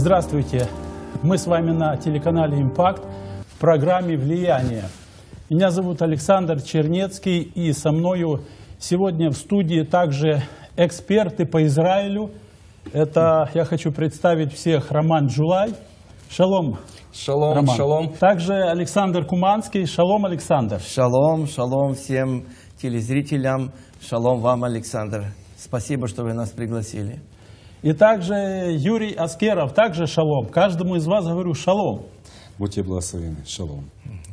Здравствуйте! Мы с вами на телеканале «Импакт» в программе «Влияние». Меня зовут Александр Чернецкий, и со мною сегодня в студии также эксперты по Израилю. Это я хочу представить всех: Роман Джулай. Шалом. Шалом, Роман. шалом. Также Александр Куманский. Шалом, Александр. Шалом, шалом всем телезрителям. Шалом вам, Александр. Спасибо, что вы нас пригласили. И также Юрий Аскеров. Также шалом. Каждому из вас говорю шалом. Будьте благословенны. Шалом.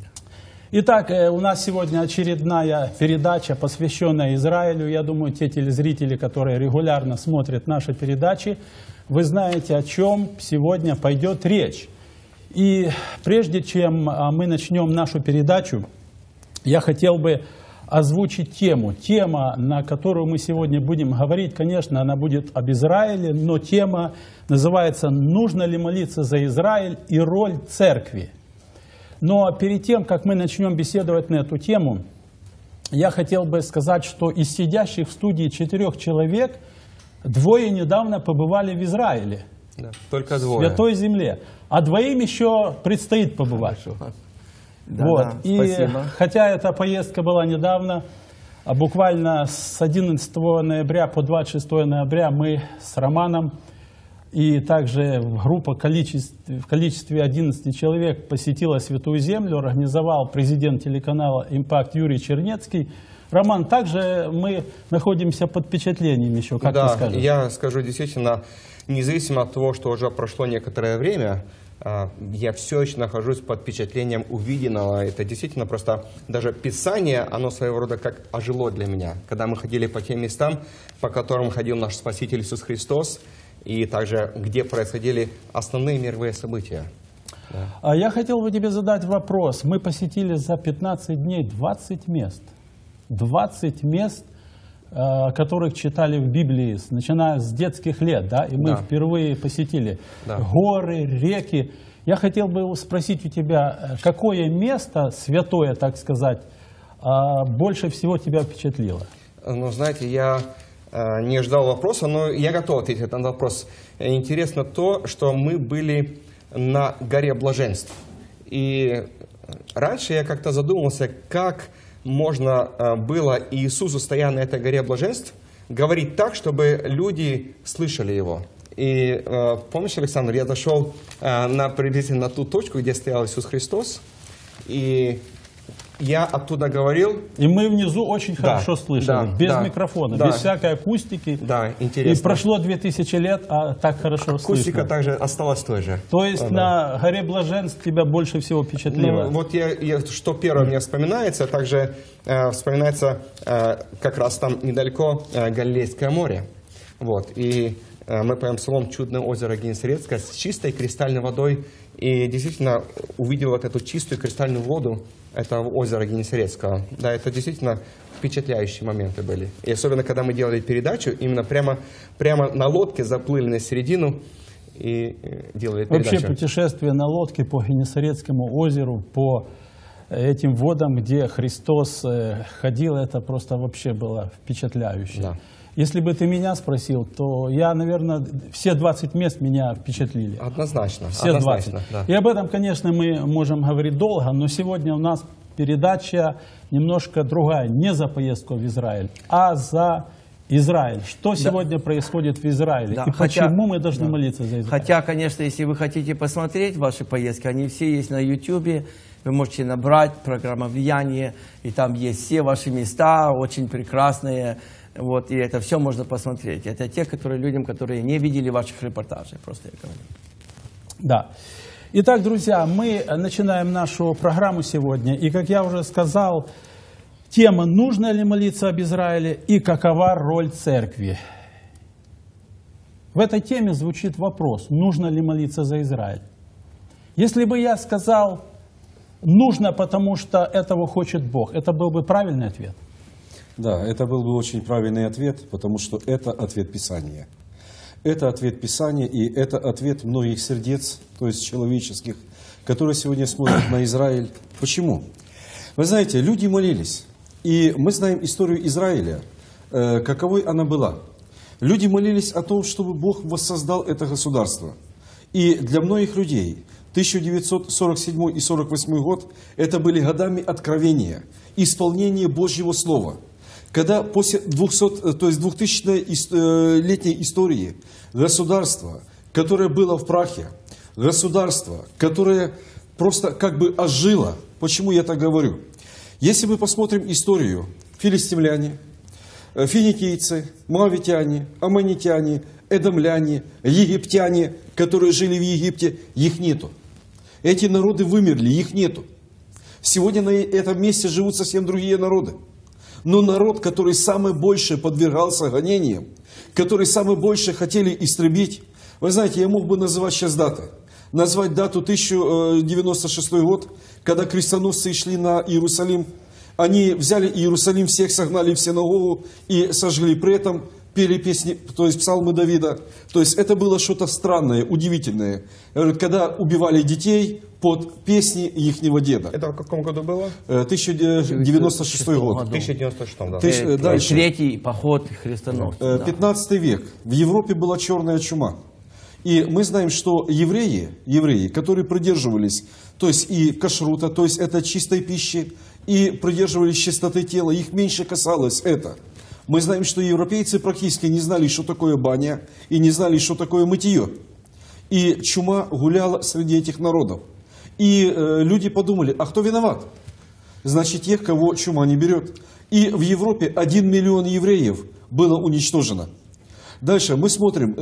Итак, у нас сегодня очередная передача, посвященная Израилю. Я думаю, те телезрители, которые регулярно смотрят наши передачи, вы знаете, о чем сегодня пойдет речь. И прежде чем мы начнем нашу передачу, я хотел бы озвучить тему. Тема, на которую мы сегодня будем говорить, конечно, она будет об Израиле, но тема называется «Нужно ли молиться за Израиль и роль церкви?». Но перед тем, как мы начнем беседовать на эту тему, я хотел бы сказать, что из сидящих в студии 4 человек 2 недавно побывали в Израиле. Да, только 2. В Святой Земле. А 2 еще предстоит побывать. Да, вот. да, И спасибо. хотя эта поездка была недавно, буквально с 11 ноября по 26 ноября мы с Романом и также группа в количестве 11 человек посетила Святую Землю, организовал президент телеканала «Импакт» Юрий Чернецкий. Роман, также мы находимся под впечатлением еще, как ты скажешь? Я скажу действительно, независимо от того, что уже прошло некоторое время, я все еще нахожусь под впечатлением увиденного. Это действительно просто даже Писание, оно своего рода как ожило для меня. Когда мы ходили по тем местам, по которым ходил наш Спаситель Иисус Христос, и также где происходили основные мировые события. А я хотел бы тебе задать вопрос. Мы посетили за 15 дней 20 мест. 20 мест, о которых читали в Библии, начиная с детских лет, да, и мы впервые посетили горы, реки. Я хотел бы спросить у тебя, какое место, святое, так сказать, больше всего тебя впечатлило? Ну, знаете, я не ждал вопроса, но я готов ответить на этот вопрос. Интересно то, что мы были на горе блаженств. И раньше я как-то задумался, как можно было Иисусу, стоя на этой горе блаженств, говорить так, чтобы люди слышали Его. И помнишь, Александр, я зашел приблизительно на ту точку, где стоял Иисус Христос, и я оттуда говорил. И мы внизу очень хорошо слышали, без микрофона, без всякой акустики. Да, интересно. И прошло 2000 лет, а так хорошо слышно. Акустика также осталась той же. То есть на горе блаженств тебя больше всего впечатлило? Ну, вот что первое мне вспоминается, также вспоминается как раз там недалеко Галилейское море. Вот, и мы поем псалом «Чудное озеро Генесарецкое» с чистой кристальной водой. И действительно увидел вот эту чистую кристальную воду этого озера Генесарецкого. Да, это действительно впечатляющие моменты были. И особенно, когда мы делали передачу, именно прямо на лодке заплыли на середину и делали передачу. Вообще путешествие на лодке по Генесарецкому озеру, по этим водам, где Христос ходил, это просто вообще было впечатляюще. Да. Если бы ты меня спросил, то я, наверное, все 20 мест меня впечатлили. Однозначно. Все однозначно, 20. Да. И об этом, конечно, мы можем говорить долго, но сегодня у нас передача немножко другая. Не за поездку в Израиль, а за Израиль. Что сегодня происходит в Израиле? И почему мы должны молиться за Израиль? Хотя, конечно, если вы хотите посмотреть ваши поездки, они все есть на YouTube. Вы можете набрать программа «Влияние», и там есть все ваши места, очень прекрасные. Вот, и это все можно посмотреть. Это те, людям, которые не видели ваших репортажей, просто я говорю. Да. Итак, друзья, мы начинаем нашу программу сегодня. И, как я уже сказал, тема «Нужно ли молиться об Израиле?» и «Какова роль церкви?». В этой теме звучит вопрос, нужно ли молиться за Израиль. Если бы я сказал «нужно, потому что этого хочет Бог», это был бы правильный ответ? Да, это был бы очень правильный ответ, потому что это ответ Писания. Это ответ Писания, и это ответ многих сердец, то есть человеческих, которые сегодня смотрят на Израиль. Почему? Вы знаете, люди молились, и мы знаем историю Израиля, каковой она была. Люди молились о том, чтобы Бог воссоздал это государство. И для многих людей 1947 и 1948 год это были годами откровения, исполнения Божьего Слова. Когда после 2000-летней истории государство, которое было в прахе, государство, которое просто как бы ожило. Почему я так говорю? Если мы посмотрим историю, филистимляне, финикийцы, моавитяне, аммонитяне, эдомляне, египтяне, которые жили в Египте, их нету. Эти народы вымерли, их нету. Сегодня на этом месте живут совсем другие народы. Но народ, который самый больше подвергался гонениям, который самый больше хотели истребить, вы знаете, я мог бы называть сейчас даты. Назвать дату 1096 год, когда крестоносцы шли на Иерусалим. Они взяли Иерусалим, всех согнали в синагогу и сожгли. При этом пели песни, то есть псалмы Давида. То есть это было что-то странное, удивительное. Когда убивали детей под песни ихнего деда. Это в каком году было? 1096 год. 1096, да. Дальше. Третий поход христоносцев. 15 век. В Европе была черная чума. И мы знаем, что евреи, которые придерживались, то есть и кашрута, то есть это чистой пищи, и придерживались чистоты тела, их меньше касалось это. Мы знаем, что европейцы практически не знали, что такое баня, и не знали, что такое мытье. И чума гуляла среди этих народов. И люди подумали, а кто виноват? Значит, тех, кого чума не берет. И в Европе 1 миллион евреев было уничтожено. Дальше мы смотрим,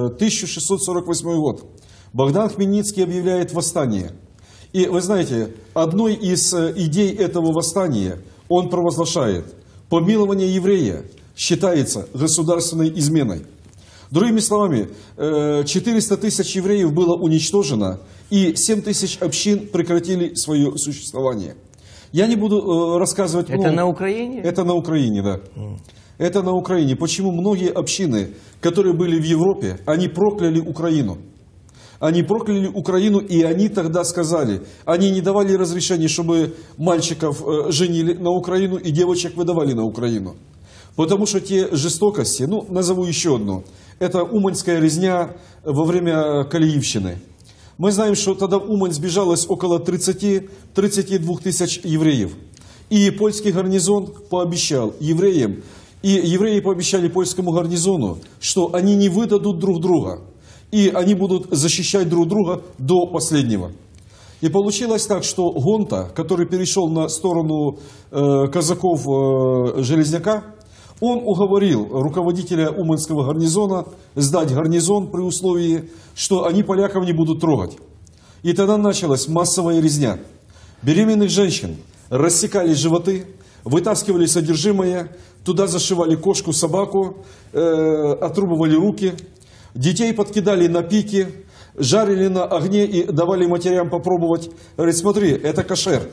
1648 год. Богдан Хмельницкий объявляет восстание. И вы знаете, одной из идей этого восстания он провозглашает: помилование еврея считается государственной изменой. Другими словами, 400 тысяч евреев было уничтожено, и 7 тысяч общин прекратили свое существование. Я не буду рассказывать много. Это на Украине? Это на Украине, да. Это на Украине. Почему многие общины, которые были в Европе, они прокляли Украину? Они прокляли Украину, и они тогда сказали, они не давали разрешения, чтобы мальчиков женили на Украину и девочек выдавали на Украину. Потому что те жестокости, назову еще одну, это уманская резня во время Калиевщины. Мы знаем, что тогда в Умань сбежалось около 30-32 тысяч евреев. И польский гарнизон пообещал евреям, и евреи пообещали польскому гарнизону, что они не выдадут друг друга. И они будут защищать друг друга до последнего. И получилось так, что Гонта, который перешел на сторону казаков Железняка, он уговорил руководителя Уманского гарнизона сдать гарнизон при условии, что они поляков не будут трогать. И тогда началась массовая резня. Беременных женщин рассекали животы, вытаскивали содержимое, туда зашивали кошку, собаку, отрубывали руки. Детей подкидали на пики, жарили на огне и давали матерям попробовать. Говорит, смотри, это кошер.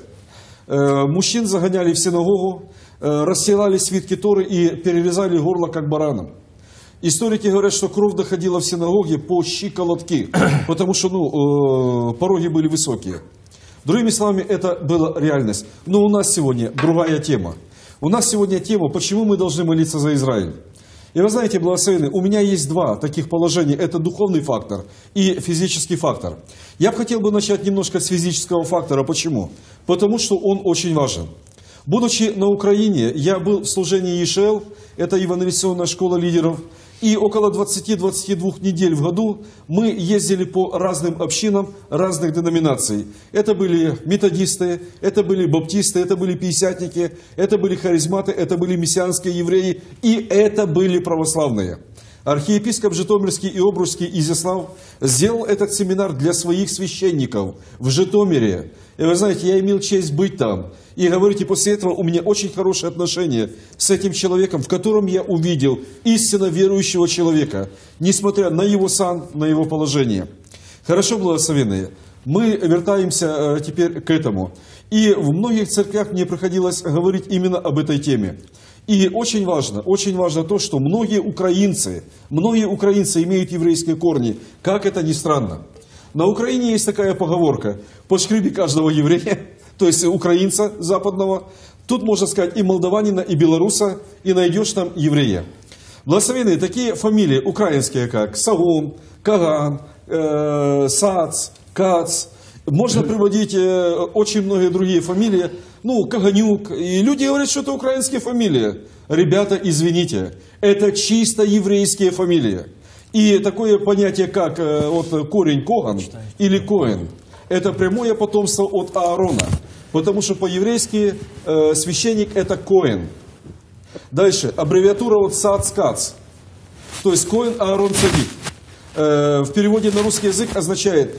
Мужчин загоняли в синагогу, расстилали свитки Торы и перерезали горло, как баранам. Историки говорят, что кровь доходила в синагоге по щиколотки, потому что пороги были высокие. Другими словами, это была реальность. Но у нас сегодня другая тема. У нас сегодня тема, почему мы должны молиться за Израиль. И вы знаете, благословенные, у меня есть два таких положения. Это духовный фактор и физический фактор. Я бы хотел начать немножко с физического фактора. Почему? Потому что он очень важен. Будучи на Украине, я был в служении ЕШЛ, это евангелизационная школа лидеров, и около 20-22 недель в году мы ездили по разным общинам разных деноминаций. Это были методисты, это были баптисты, это были пятидесятники, это были харизматы, это были мессианские евреи, и это были православные. Архиепископ Житомирский и Обручский Изяслав сделал этот семинар для своих священников в Житомире. И вы знаете, я имел честь быть там. И говорите, после этого у меня очень хорошие отношения с этим человеком, в котором я увидел истинно верующего человека, несмотря на его сан, на его положение. Хорошо, благословенные. Мы вертаемся теперь к этому. И в многих церквях мне приходилось говорить именно об этой теме. И очень важно то, что многие украинцы имеют еврейские корни, как это ни странно. На Украине есть такая поговорка: пошкреби каждого еврея, то есть украинца западного, тут можно сказать и молдаванина, и белоруса, и найдешь там еврея. Благословенные такие фамилии украинские, как Сагун, Каган, Сац, Кац. Можно приводить очень многие другие фамилии. Ну, Каганюк. И люди говорят, что это украинские фамилии. Ребята, извините, это чисто еврейские фамилии. И такое понятие, как вот корень Коган или Коэн, это прямое потомство от Аарона. Потому что по-еврейски священник это Коэн. Дальше, аббревиатура вот Сац-Кац. То есть Коэн Аарон Цадик. В переводе на русский язык означает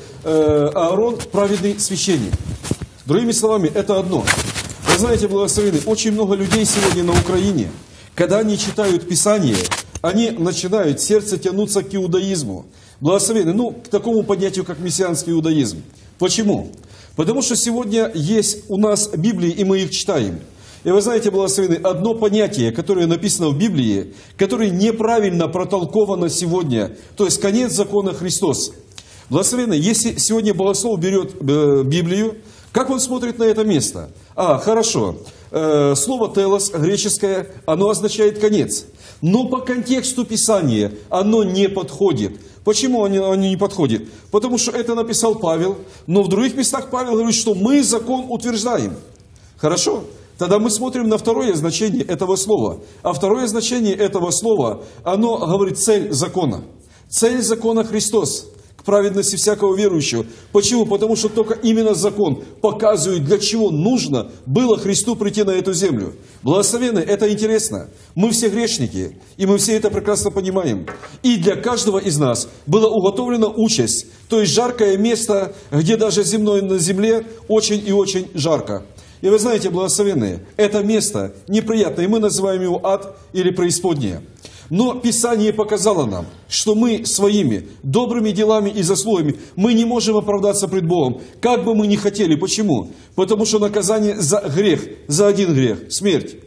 Аарон праведный священник. Другими словами, это одно. Вы знаете, благословенные, очень много людей сегодня на Украине, когда они читают Писание, они начинают сердце тянуться к иудаизму. Благословенные, ну, к такому понятию, как мессианский иудаизм. Почему? Потому что сегодня есть у нас Библии, и мы их читаем. И вы знаете, благословенные, одно понятие, которое написано в Библии, которое неправильно протолковано сегодня, то есть конец закона Христос. Благословенные, если сегодня богослов берет Библию, как он смотрит на это место? Хорошо, слово «телос» греческое, оно означает «конец». Но по контексту Писания оно не подходит. Почему оно не подходит? Потому что это написал Павел, но в других местах Павел говорит, что мы закон утверждаем. Хорошо? Тогда мы смотрим на второе значение этого слова. А второе значение этого слова, оно говорит цель закона. Цель закона Христос к праведности всякого верующего. Почему? Потому что только именно закон показывает, для чего нужно было Христу прийти на эту землю. Благословенные, это интересно. Мы все грешники, и мы все это прекрасно понимаем. И для каждого из нас была уготовлена участь, то есть жаркое место, где даже земное на земле очень и очень жарко. И вы знаете, благословенные, это место неприятное, и мы называем его ад или преисподняя. Но Писание показало нам, что мы своими добрыми делами и заслугами, мы не можем оправдаться пред Богом, как бы мы ни хотели. Почему? Потому что наказание за грех, за один грех, смерть.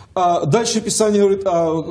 А дальше Писание говорит,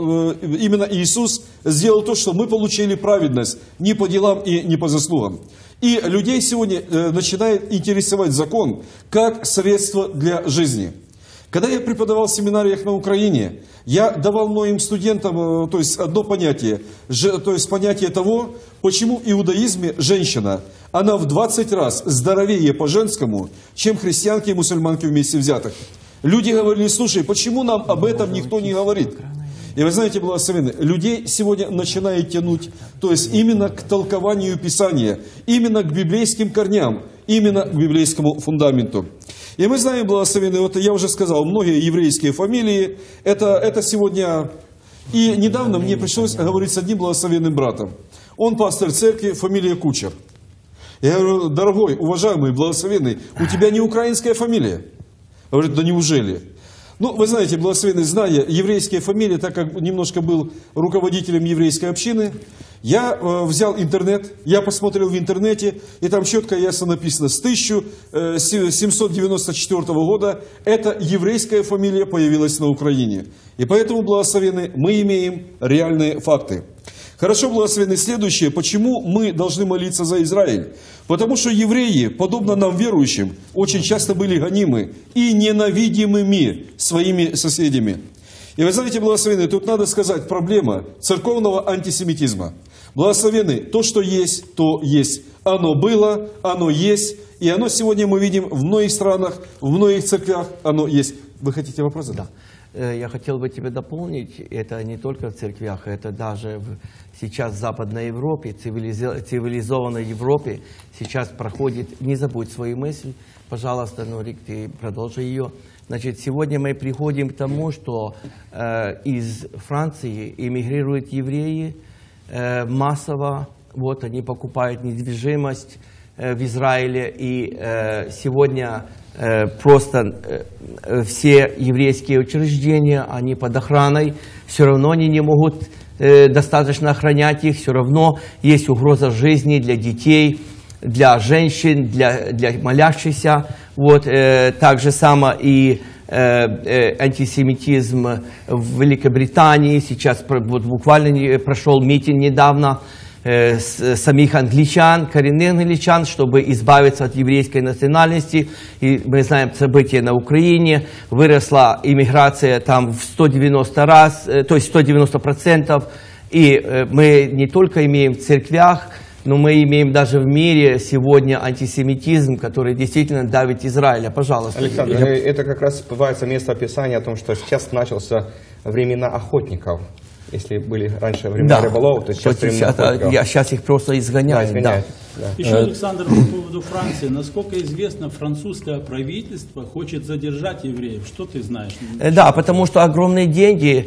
именно Иисус сделал то, что мы получили праведность не по делам и не по заслугам. И людей сегодня начинает интересовать закон как средство для жизни. Когда я преподавал в семинариях на Украине, я давал многим студентам, то есть одно понятие, то есть понятие того, почему в иудаизме женщина, она в 20 раз здоровее по-женскому, чем христианки и мусульманки вместе взятых. Люди говорили, слушай, почему нам об этом никто не говорит? И вы знаете, благословенные, людей сегодня начинает тянуть, то есть именно к толкованию Писания, именно к библейским корням, именно к библейскому фундаменту. И мы знаем, благословенные, вот я уже сказал, многие еврейские фамилии, это сегодня... И недавно мне пришлось говорить с одним благословенным братом. Он пастор церкви, фамилия Кучер. Я говорю, дорогой, уважаемый, благословенный, у тебя не украинская фамилия? Говорит, да неужели? Ну, вы знаете, благословенный, зная еврейские фамилии, так как немножко был руководителем еврейской общины, я взял интернет, я посмотрел в интернете, и там четко и ясно написано, с 1794 года эта еврейская фамилия появилась на Украине. И поэтому, благословенный, мы имеем реальные факты. Хорошо, благословенный, следующее. Почему мы должны молиться за Израиль? Потому что евреи, подобно нам верующим, очень часто были гонимы и ненавидимыми своими соседями. И вы знаете, благословенный, тут надо сказать, проблема церковного антисемитизма. Благословенный, то, что есть, то есть. Оно было, оно есть, и оно сегодня мы видим в многих странах, в многих церквях, оно есть. Вы хотите вопрос задать? Да. Я хотел бы тебе дополнить, это не только в церквях, это даже сейчас в Западной Европе, цивилизованной Европе, сейчас проходит, не забудь свою мысль, пожалуйста, Норик, ты продолжи ее. Значит, сегодня мы приходим к тому, что из Франции эмигрируют евреи массово, вот они покупают недвижимость в Израиле, и сегодня просто все еврейские учреждения, они под охраной, все равно они не могут достаточно охранять их, все равно есть угроза жизни для детей, для женщин, для молящихся. Вот, так же само и антисемитизм в Великобритании. Сейчас вот буквально прошел митинг недавно самих англичан, коренных англичан, чтобы избавиться от еврейской национальности. И мы знаем события на Украине. Выросла иммиграция там в 190 раз, то есть 190%. И мы не только имеем в церквях но мы имеем даже в мире сегодня антисемитизм, который действительно давит Израиля. Пожалуйста. Александр, это как раз бывается место описания о том, что сейчас начался времена охотников. Если были раньше времена рыболова, то сейчас времена охотников. Сейчас их просто изгоняют. Да, изгоняют. Да. Еще, Александр, по поводу Франции. Насколько известно, французское правительство хочет задержать евреев. Что ты знаешь? Да, потому что огромные деньги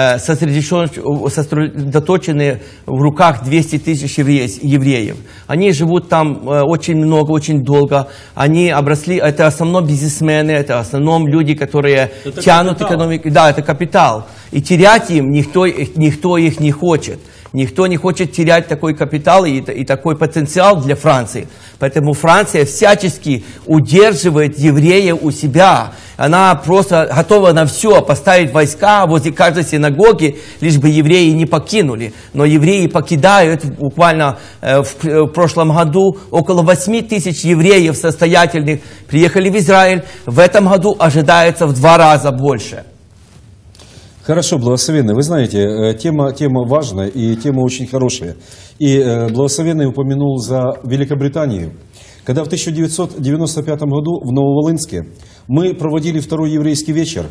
сосредоточены в руках 200 тысяч евреев. Они живут там очень много, очень долго. Они обросли, это в основном бизнесмены, это в основном люди, которые тянут экономику. Да, это капитал. И терять им никто их не хочет. Никто не хочет терять такой капитал и такой потенциал для Франции. Поэтому Франция всячески удерживает евреев у себя. Она просто готова на все, поставить войска возле каждой синагоги, лишь бы евреи не покинули. Но евреи покидают. Буквально в прошлом году около 8 тысяч евреев состоятельных приехали в Израиль. В этом году ожидается в 2 раза больше. Хорошо, благословенный. Вы знаете, тема важная и тема очень хорошая. И благословенный упомянул за Великобританию. Когда в 1995 году в Нововолынске мы проводили второй еврейский вечер,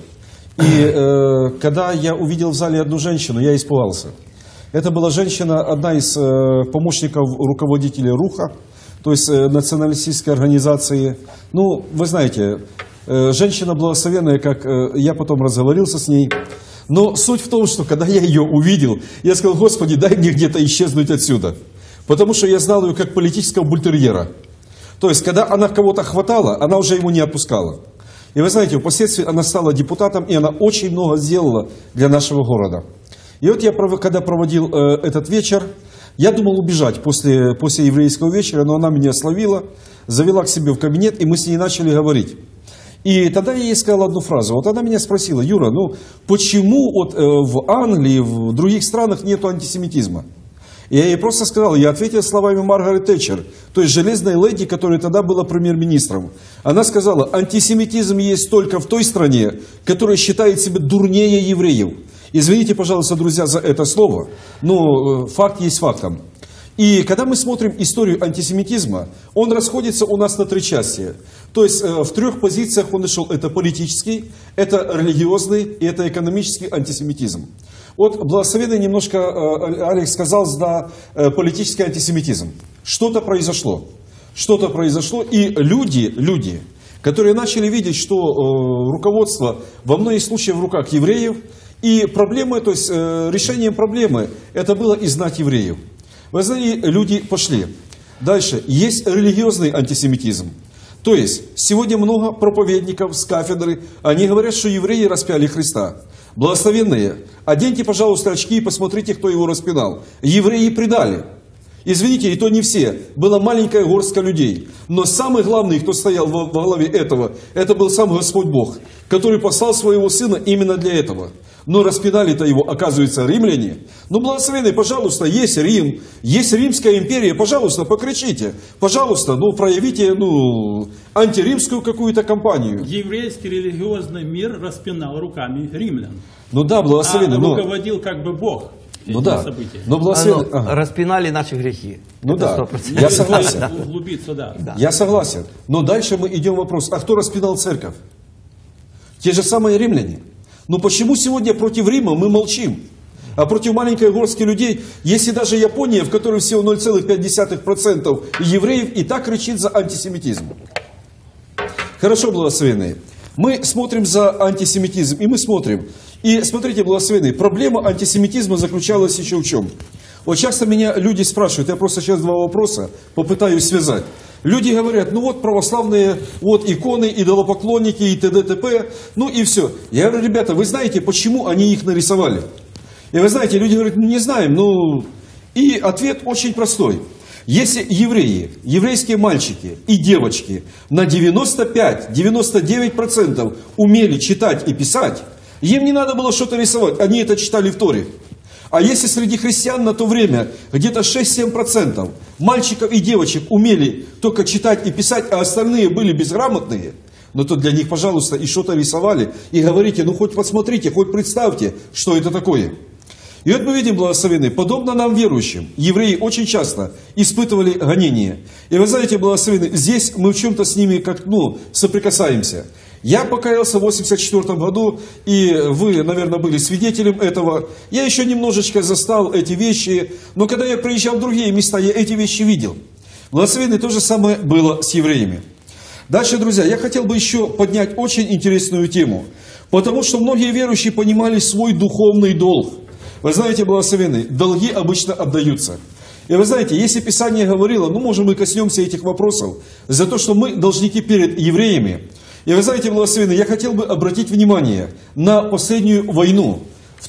и когда я увидел в зале одну женщину, я испугался. Это была женщина, одна из помощников руководителя РУХа, то есть националистической организации. Ну, вы знаете, женщина благословенная, как я потом разговорился с ней. Но суть в том, что когда я ее увидел, я сказал: Господи, дай мне где-то исчезнуть отсюда. Потому что я знал ее как политического бультерьера. То есть, когда она кого-то хватала, она уже его не отпускала. И вы знаете, впоследствии она стала депутатом, и она очень много сделала для нашего города. И вот я, когда проводил этот вечер, я думал убежать после еврейского вечера, но она меня словила, завела к себе в кабинет, и мы с ней начали говорить. И тогда я ей сказал одну фразу. Вот она меня спросила: Юра, ну почему вот в Англии, в других странах нету антисемитизма? И я ей просто сказал, я ответил словами Маргарет Тэтчер, то есть железной леди, которая тогда была премьер-министром. Она сказала: антисемитизм есть только в той стране, которая считает себя дурнее евреев. Извините, пожалуйста, друзья, за это слово, но факт есть фактом. И когда мы смотрим историю антисемитизма, он расходится у нас на 3 части. То есть в 3 позициях он нашел: это политический, это религиозный и это экономический антисемитизм. Вот благословенный немножко Алекс сказал за политический антисемитизм. Что-то произошло. Что-то произошло, и люди, которые начали видеть, что руководство во многих случаях в руках евреев, и проблемы, то есть решением проблемы, это было изгнать евреев. Вы знаете, люди пошли. Дальше. Есть религиозный антисемитизм. То есть, сегодня много проповедников с кафедры, они говорят, что евреи распяли Христа. Благословенные, оденьте, пожалуйста, очки и посмотрите, кто его распинал. Евреи предали. Извините, и то не все. Была маленькая горстка людей. Но самый главный, кто стоял во главе этого, это был сам Господь Бог, который послал своего Сына именно для этого. Но распинали-то его, оказывается, римляне. Ну, благословенные, пожалуйста, есть Рим, есть Римская империя, пожалуйста, покричите. Пожалуйста, проявите, антиримскую какую-то кампанию. Еврейский религиозный мир распинал руками римлян. Ну да, благословенный. Руководил как бы Бог. Ну да, но благословенный. Распинали наши грехи. Ну это да, 100%. я согласен. Углубиться, да. Я согласен. Но дальше мы идем вопрос: а кто распинал церковь? Те же самые римляне. Но почему сегодня против Рима мы молчим? А против маленькой горстки людей, если даже Япония, в которой всего 0,5% евреев, и так кричит за антисемитизм. Хорошо, благословенные. Мы смотрим за антисемитизм, и мы смотрим. И смотрите, благословенные, проблема антисемитизма заключалась еще в чем? Вот часто меня люди спрашивают, я просто сейчас 2 вопроса попытаюсь связать. Люди говорят: ну вот православные, вот иконы, идолопоклонники и т.д. т.п. Ну и все. Я говорю: ребята, вы знаете, почему они их нарисовали? И вы знаете, люди говорят: ну не знаем. И ответ очень простой. Если евреи, еврейские мальчики и девочки на 95-99% умели читать и писать, им не надо было что-то рисовать, они это читали в Торе. А если среди христиан на то время где-то 6-7% мальчиков и девочек умели только читать и писать, а остальные были безграмотные, то для них, пожалуйста, и что-то рисовали, и говорите: ну хоть посмотрите, хоть представьте, что это такое. И вот мы видим, благословенные, подобно нам, верующим, евреи очень часто испытывали гонения. И вы знаете, благословенные, здесь мы в чем-то с ними как, соприкасаемся. Я покаялся в 1984 году, и вы, наверное, были свидетелем этого. Я еще немножечко застал эти вещи, но когда я приезжал в другие места, я эти вещи видел. Благословенные, то же самое было с евреями. Дальше, друзья, я хотел бы еще поднять очень интересную тему, потому что многие верующие понимали свой духовный долг. Вы знаете, благословенные, долги обычно отдаются. И вы знаете, если Писание говорило, может, мы коснемся этих вопросов, за то, что мы должники перед евреями. И вы знаете, благословенные, я хотел бы обратить внимание на последнюю войну,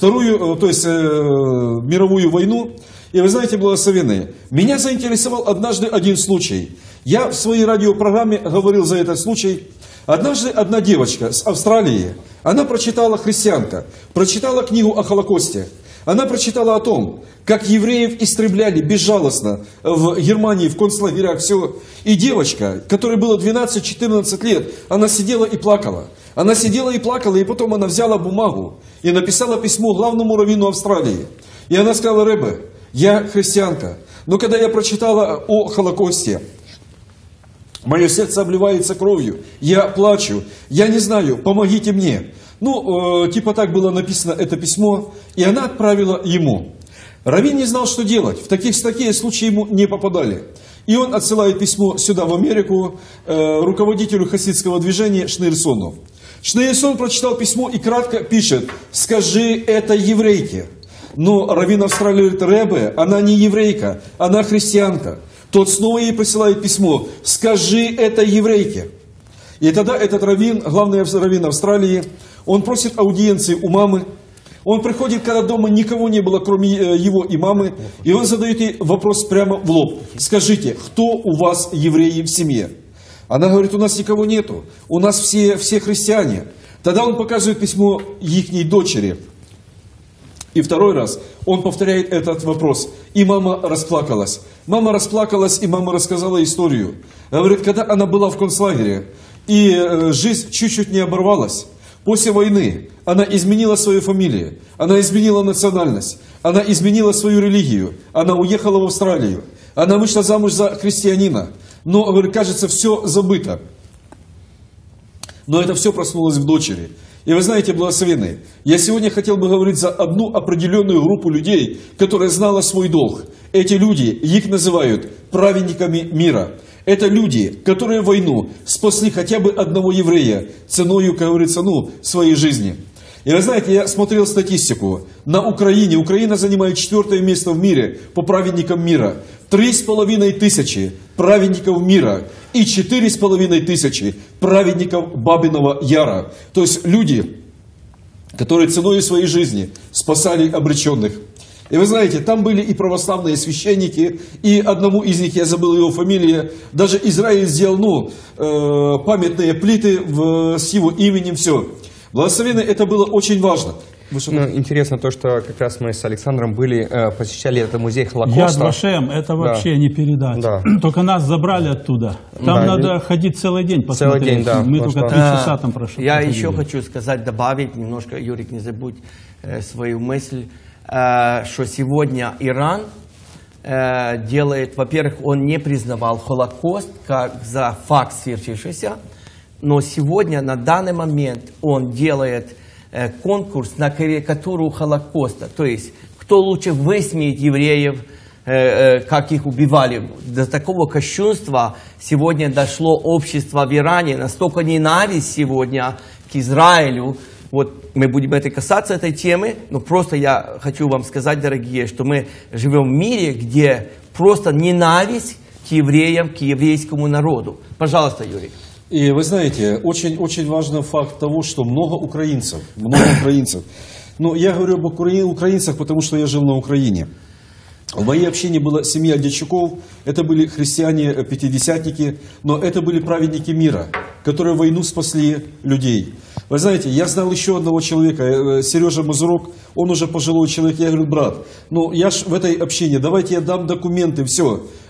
мировую войну. И вы знаете, благословенные, меня заинтересовал однажды один случай. Я в своей радиопрограмме говорил за этот случай. Однажды одна девочка с Австралии, она прочитала, христианка, прочитала книгу о Холокосте. Она прочитала о том, как евреев истребляли безжалостно в Германии, в концлагерях, все. И девочка, которой было 12-14 лет, она сидела и плакала. Она сидела и плакала, и потом она взяла бумагу и написала письмо главному раввину Австралии. И она сказала: Ребе, я христианка, но когда я прочитала о Холокосте, мое сердце обливается кровью, я плачу, я не знаю, помогите мне. Так было написано это письмо, и она отправила ему. Раввин не знал, что делать, в такие случаи ему не попадали. И он отсылает письмо сюда, в Америку, руководителю хасидского движения Шнейрсону. Шнейрсон прочитал письмо и кратко пишет: «Скажи это еврейке». Но раввин Австралии говорит: Ребе, она не еврейка, она христианка. Тот снова ей присылает письмо: «Скажи это еврейке». И тогда этот раввин, главный раввин Австралии, он просит аудиенции у мамы. Он приходит, когда дома никого не было, кроме его и мамы, и он задает ей вопрос прямо в лоб: «Скажите, кто у вас евреи в семье?» Она говорит: «У нас никого нету, у нас все христиане». Тогда он показывает письмо ихней дочери. И второй раз он повторяет этот вопрос. И мама расплакалась. Мама расплакалась, и мама рассказала историю. Говорит, когда она была в концлагере, и жизнь чуть-чуть не оборвалась, после войны она изменила свою фамилию, она изменила национальность, она изменила свою религию, она уехала в Австралию, она вышла замуж за христианина. Но, говорит, кажется, все забыто. Но это все проснулось в дочери. И вы знаете, благословенные, я сегодня хотел бы говорить за одну определенную группу людей, которая знала свой долг. Эти люди, их называют праведниками мира. Это люди, которые в войну спасли хотя бы одного еврея ценою, как говорится, своей жизни. И вы знаете, я смотрел статистику. На Украине, Украина занимает 4-е место в мире по праведникам мира. 3500 праведников мира и 4500 праведников Бабиного Яра. То есть люди, которые ценой своей жизни спасали обреченных. И вы знаете, там были и православные священники, и одному из них, я забыл его фамилию, даже Израиль сделал памятные плиты с его именем, все. Благословенные, это было очень важно. Интересно то, что как раз мы с Александром посещали этот музей Холокоста. Яд Вашем, это вообще не передать. Да. Только нас забрали оттуда. Там надо ходить целый день посмотреть. Целый день, да. Мы только 3 часа там прошли. Я еще хочу сказать, добавить немножко, Юрик, не забудь свою мысль, что сегодня Иран делает, во-первых, он не признавал Холокост как за факт свершившийся, но сегодня, на данный момент, он делает конкурс на карикатуру Холокоста. То есть, кто лучше высмеет евреев, как их убивали. До такого кощунства сегодня дошло общество в Иране, настолько ненависть сегодня к Израилю. Вот мы будем касаться этой темы, но просто я хочу вам сказать, дорогие, что мы живем в мире, где просто ненависть к евреям, к еврейскому народу. Пожалуйста, Юрий. И вы знаете, очень важный факт того, что много украинцев. Но я говорю об украинцах, потому что я жил на Украине. В моей общине была семья Дьячуков, это были христиане-пятидесятники, но это были праведники мира, которые в войну спасли людей. Вы знаете, я знал еще одного человека, Сережа Мазурок, он уже пожилой человек. Я говорю: брат, я ж в этой общине, давайте я дам документы, все.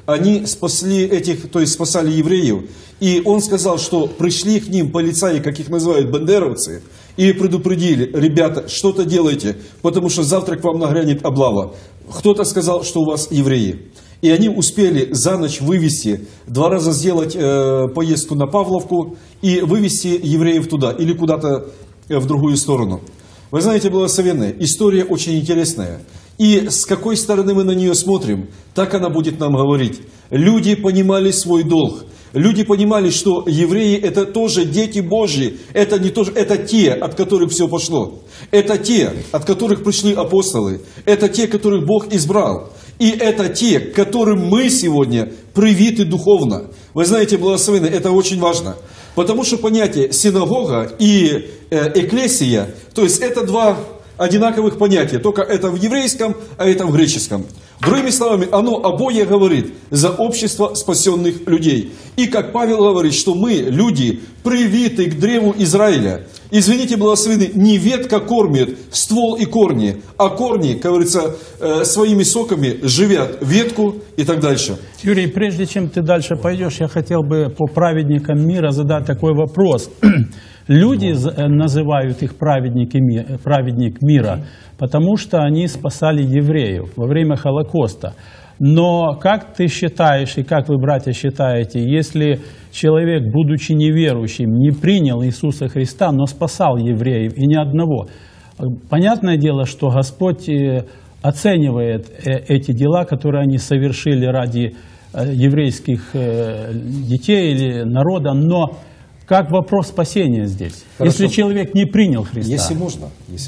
они спасли этих, то есть спасали евреев. И он сказал, что пришли к ним полицаи, как их называют, бандеровцы, и предупредили: ребята, что-то делайте, потому что завтра к вам нагрянет облава. Кто-то сказал, что у вас евреи. И они успели за ночь вывести, 2 раза сделать поездку на Павловку и вывести евреев туда или куда-то в другую сторону. Вы знаете, благословенная, история очень интересная. И с какой стороны мы на нее смотрим, так она будет нам говорить. Люди понимали свой долг. Люди понимали, что евреи это тоже дети Божьи. Это не то, это те, от которых все пошло. Это те, от которых пришли апостолы. Это те, которых Бог избрал. И это те, к которым мы сегодня привиты духовно. Вы знаете, благословенные, это очень важно. Потому что понятие синагога и экклесия, то есть это 2 одинаковых понятия, только это в еврейском, а это в греческом. Другими словами, оно обоє говорит за общество спасенных людей. И как Павел говорит, что мы, люди, привиты к древу Израиля. Извините, благословенный, не ветка кормит ствол и корни, а корни, как говорится, своими соками живят ветку и так дальше. Юрий, прежде чем ты дальше пойдешь, я хотел бы по праведникам мира задать такой вопрос. Люди называют их праведник мира, потому что они спасали евреев во время Холокоста. Но как ты считаешь, и как вы, братья, считаете, если человек, будучи неверующим, не принял Иисуса Христа, но спасал евреев, и ни одного, понятное дело, что Господь оценивает эти дела, которые они совершили ради еврейских детей или народа, но как вопрос спасения здесь? Хорошо. Если человек не принял Христа. Если можно.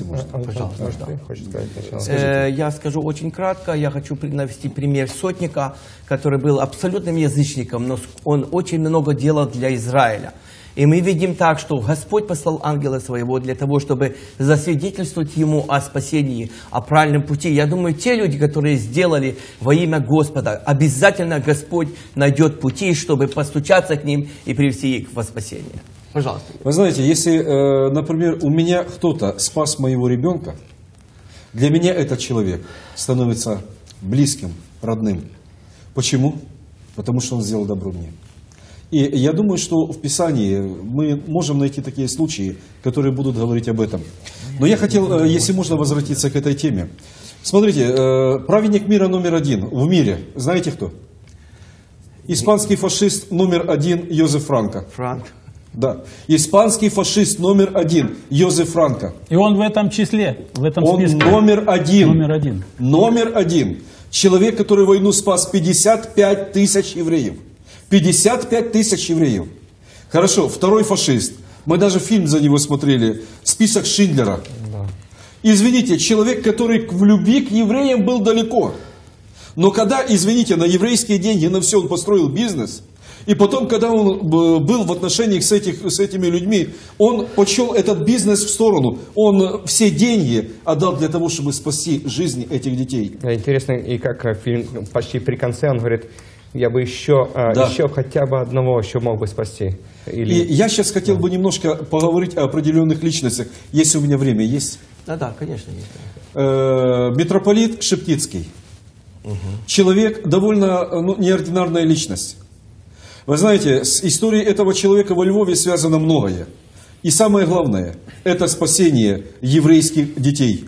Пожалуйста. Я скажу очень кратко. Я хочу навести пример сотника, который был абсолютным язычником, но он очень много делал для Израиля. И мы видим так, что Господь послал ангела своего для того, чтобы засвидетельствовать ему о спасении, о правильном пути. Я думаю, те люди, которые сделали во имя Господа, обязательно Господь найдет пути, чтобы постучаться к ним и привести их во спасение. Пожалуйста. Вы знаете, если, например, у меня кто-то спас моего ребенка, для меня этот человек становится близким, родным. Почему? Потому что он сделал добро мне. И я думаю, что в Писании мы можем найти такие случаи, которые будут говорить об этом. Но я хотел, если можно, возвратиться к этой теме. Смотрите, праведник мира номер 1 в мире, знаете кто? Испанский фашист номер 1 Йозеф Франко. Да. Испанский фашист номер 1 Йозеф Франко. И он в этом числе, в этом списке. Он номер 1. Номер 1. Номер 1. Человек, который войну спас 55 тысяч евреев. 55 тысяч евреев. Хорошо, второй фашист. Мы даже фильм за него смотрели. Список Шиндлера. Да. Извините, человек, который в любви к евреям был далеко. Но когда, извините, на еврейские деньги, на все он построил бизнес. И потом, когда он был в отношениях с этими людьми, он почел этот бизнес в сторону. Он все деньги отдал для того, чтобы спасти жизни этих детей. Да, интересно, и как фильм почти при конце он говорит: я бы еще хотя бы одного еще мог бы спасти. И я сейчас хотел бы немножко поговорить о определенных личностях, если у меня время есть. Да, конечно, есть. Митрополит Шептицкий. Человек довольно неординарная личность. Вы знаете, с историей этого человека во Львове связано многое. И самое главное, это спасение еврейских детей.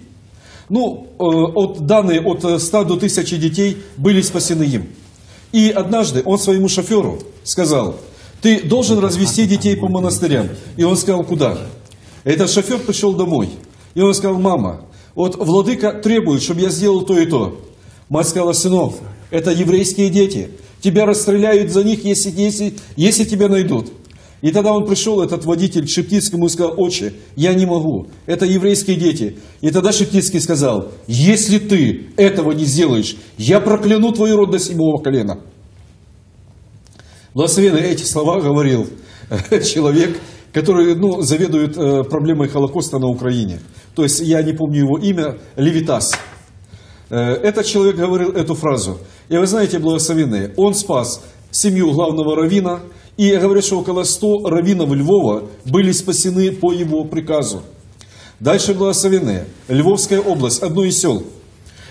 Данные от 100 до 1000 детей были спасены им. И однажды он своему шоферу сказал: ты должен развести детей по монастырям. И он сказал: куда? Этот шофер пришел домой. И он сказал: мама, вот владыка требует, чтобы я сделал то и то. Мать сказала: сынок, это еврейские дети. Тебя расстреляют за них, если тебя найдут. И тогда он пришел, этот водитель, к Шептицкому и сказал: отче, я не могу, это еврейские дети. И тогда Шептицкий сказал: если ты этого не сделаешь, я прокляну твой род до 7-го колена. Благословенные эти слова говорил человек, который заведует проблемой Холокоста на Украине. То есть, я не помню его имя, Левитас. Этот человек говорил эту фразу. И вы знаете, благословенные, он спас семью главного раввина. И говорят, что около 100 раввинов Львова были спасены по его приказу. Дальше, благословенные, Львовская область, одно из сел.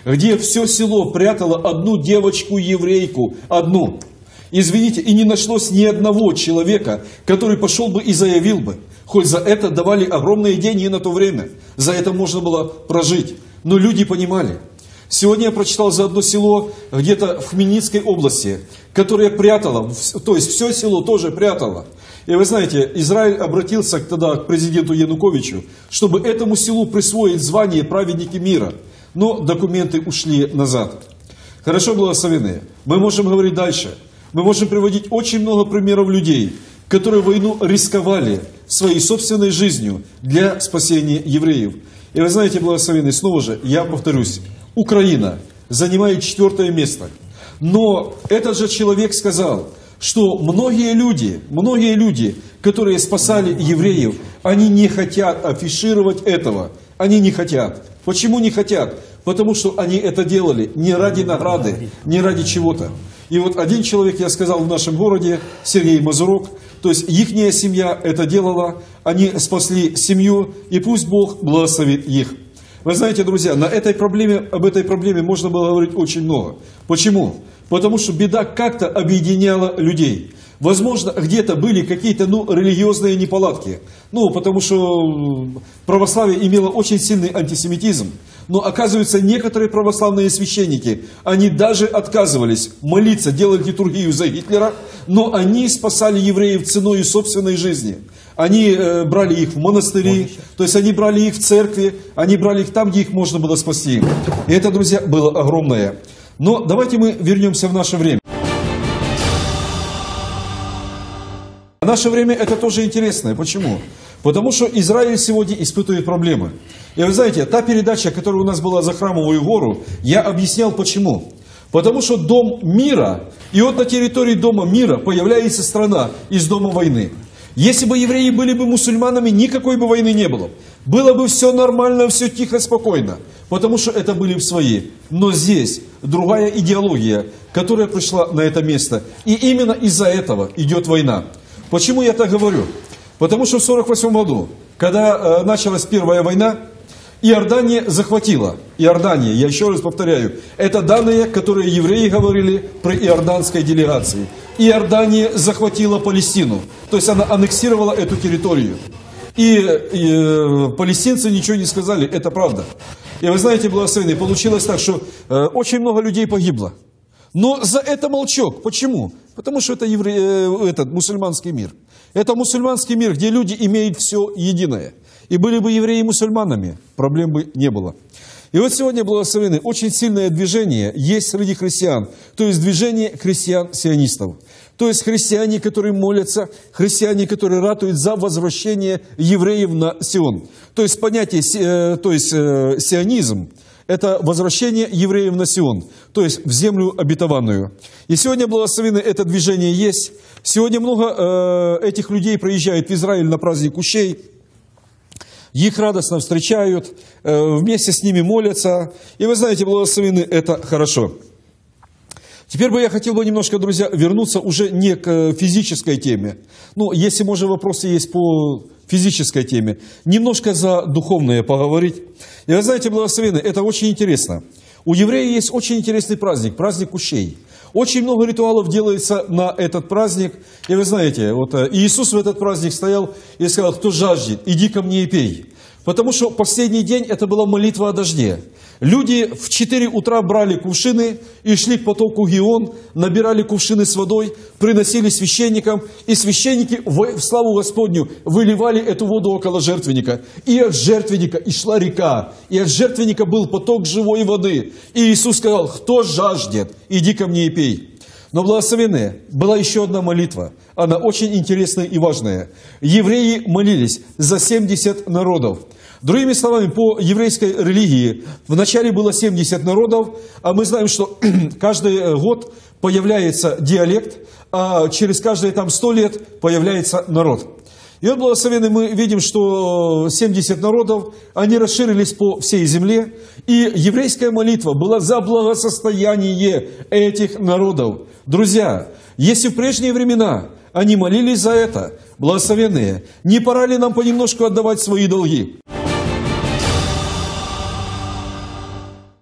где все село прятало одну девочку-еврейку, одну. Извините, и не нашлось ни одного человека, который пошел бы и заявил бы, хоть за это давали огромные деньги на то время, за это можно было прожить. Но люди понимали. Сегодня я прочитал за одно село где-то в Хмельницкой области, которое прятало, то есть все село тоже прятало. И вы знаете, Израиль обратился тогда к президенту Януковичу, чтобы этому селу присвоить звание праведники мира. Но документы ушли назад. Хорошо, благословенные. Мы можем говорить дальше. Мы можем приводить очень много примеров людей, которые войну рисковали своей собственной жизнью для спасения евреев. И вы знаете, благословенные, снова же, я повторюсь, Украина занимает 4 место. Но этот же человек сказал, что многие люди, которые спасали евреев, они не хотят афишировать этого. Они не хотят. Почему не хотят? Потому что они это делали не ради награды, не ради чего-то. И вот один человек, я сказал, в нашем городе, Сергей Мазурок, то есть ихняя семья это делала, они спасли семью, и пусть Бог благословит их. Вы знаете, друзья, об этой проблеме можно было говорить очень много. Почему? Потому что беда как-то объединяла людей. Возможно, где-то были какие-то религиозные неполадки. Потому что православие имело очень сильный антисемитизм. Но оказывается, некоторые православные священники, они даже отказывались молиться, делать литургию за Гитлера, но они спасали евреев ценой собственной жизни. Они брали их в монастыри, то есть они брали их в церкви, они брали их там, где их можно было спасти. И это, друзья, было огромное. Но давайте мы вернемся в наше время. Наше время это тоже интересное. Почему? Потому что Израиль сегодня испытывает проблемы. И вы знаете, та передача, которая у нас была за Храмовую гору, я объяснял почему. Потому что дом мира, и вот на территории дома мира появляется страна из дома войны. Если бы евреи были бы мусульманами, никакой бы войны не было. Было бы все нормально, все тихо, спокойно. Потому что это были свои. Но здесь другая идеология, которая пришла на это место. И именно из-за этого идет война. Почему я так говорю? Потому что в 1948 году, когда началась Первая война, Иордания захватила. Иордания, я еще раз повторяю, это данные, которые евреи говорили при иорданской делегации. Иордания захватила Палестину. То есть она аннексировала эту территорию. И палестинцы ничего не сказали, это правда. И вы знаете, благословенные, получилось так, что очень много людей погибло. Но за это молчок. Почему? Потому что это этот мусульманский мир. Это мусульманский мир, где люди имеют все единое. И были бы евреи мусульманами, проблем бы не было. И вот сегодня, благословенные, очень сильное движение есть среди христиан. То есть движение христиан-сионистов. То есть христиане, которые молятся, христиане, которые ратуют за возвращение евреев на Сион. То есть понятие, сионизм. Это возвращение евреев на Сион, то есть в землю обетованную. И сегодня, благословенное, это движение есть. Сегодня много этих людей приезжают в Израиль на праздник Кущей. Их радостно встречают, вместе с ними молятся. И вы знаете, благословенные, это хорошо. Теперь бы я хотел немножко, друзья, вернуться уже не к физической теме. Если, может, вопросы есть по физической теме, немножко за духовное поговорить. И вы знаете, благословенные, это очень интересно. У евреев есть очень интересный праздник, праздник Кущей. Очень много ритуалов делается на этот праздник. И вы знаете, вот Иисус в этот праздник стоял и сказал: кто жаждет, иди ко мне и пей. Потому что последний день это была молитва о дожде. Люди в 4 утра брали кувшины и шли к потоку Гион, набирали кувшины с водой, приносили священникам, и священники в славу Господню выливали эту воду около жертвенника. И от жертвенника и шла река, и от жертвенника был поток живой воды. И Иисус сказал: кто жаждет, иди ко мне и пей. Но, благословенные, была еще одна молитва. Она очень интересная и важная. Евреи молились за 70 народов. Другими словами, по еврейской религии вначале было 70 народов, а мы знаем, что каждый год появляется диалект, а через каждые 100 лет появляется народ. И вот, благословенные, мы видим, что 70 народов, они расширились по всей земле, и еврейская молитва была за благосостояние этих народов. Друзья, если в прежние времена они молились за это, благословенные, не пора ли нам понемножку отдавать свои долги?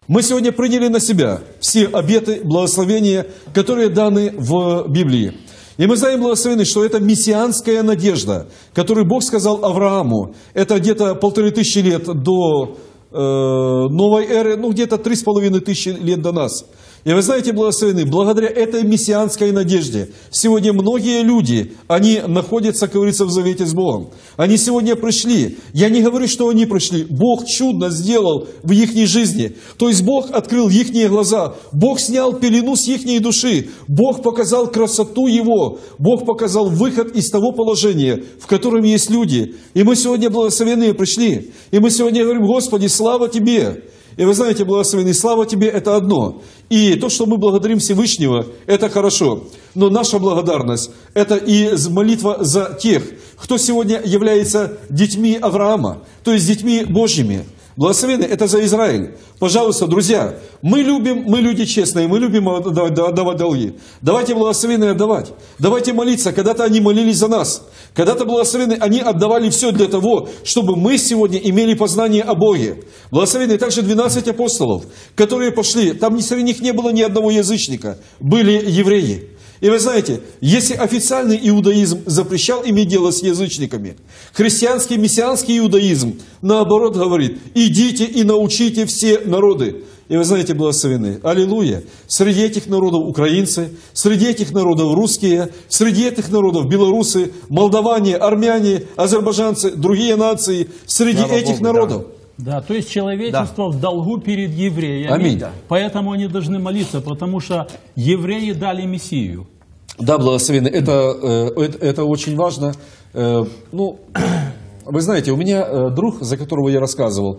Мы сегодня приняли на себя все обеты, благословения, которые даны в Библии. И мы знаем, благословенный, что это мессианская надежда, которую Бог сказал Аврааму. Это где-то 1500 лет до новой эры, ну где-то 3500 лет до нас. И вы знаете, благословенные, благодаря этой мессианской надежде, сегодня многие люди, они находятся, как говорится, в завете с Богом. Они сегодня пришли. Я не говорю, что они пришли. Бог чудно сделал в их жизни. То есть Бог открыл их глаза. Бог снял пелену с их души. Бог показал красоту Его. Бог показал выход из того положения, в котором есть люди. И мы сегодня, благословенные, пришли. И мы сегодня говорим: Господи, слава Тебе! И вы знаете, благословенный, слава Тебе – это одно. И то, что мы благодарим Всевышнего, это хорошо. Но наша благодарность – это и молитва за тех, кто сегодня является детьми Авраама, то есть детьми Божьими. Благословенный – это за Израиль. Пожалуйста, друзья, мы люди честные, мы любим отдавать долги. Давайте благословенные отдавать. Давайте молиться. Когда-то они молились за нас. Когда-то благословенные, они отдавали все для того, чтобы мы сегодня имели познание о Боге. Благословенные также 12 апостолов, которые пошли. Там среди них не было ни одного язычника. Были евреи. И вы знаете, если официальный иудаизм запрещал иметь дело с язычниками, христианский мессианский иудаизм, наоборот, говорит: идите и научите все народы. И вы знаете, благословенные, аллилуйя, среди этих народов украинцы, среди этих народов русские, среди этих народов белорусы, молдаване, армяне, азербайджанцы, другие нации, среди Слава этих Богу, народов. Да, то есть человечество в долгу перед евреями. Аминь. Поэтому они должны молиться, потому что евреи дали Мессию. Да, благословенный, это очень важно. Ну, вы знаете, у меня друг, за которого я рассказывал,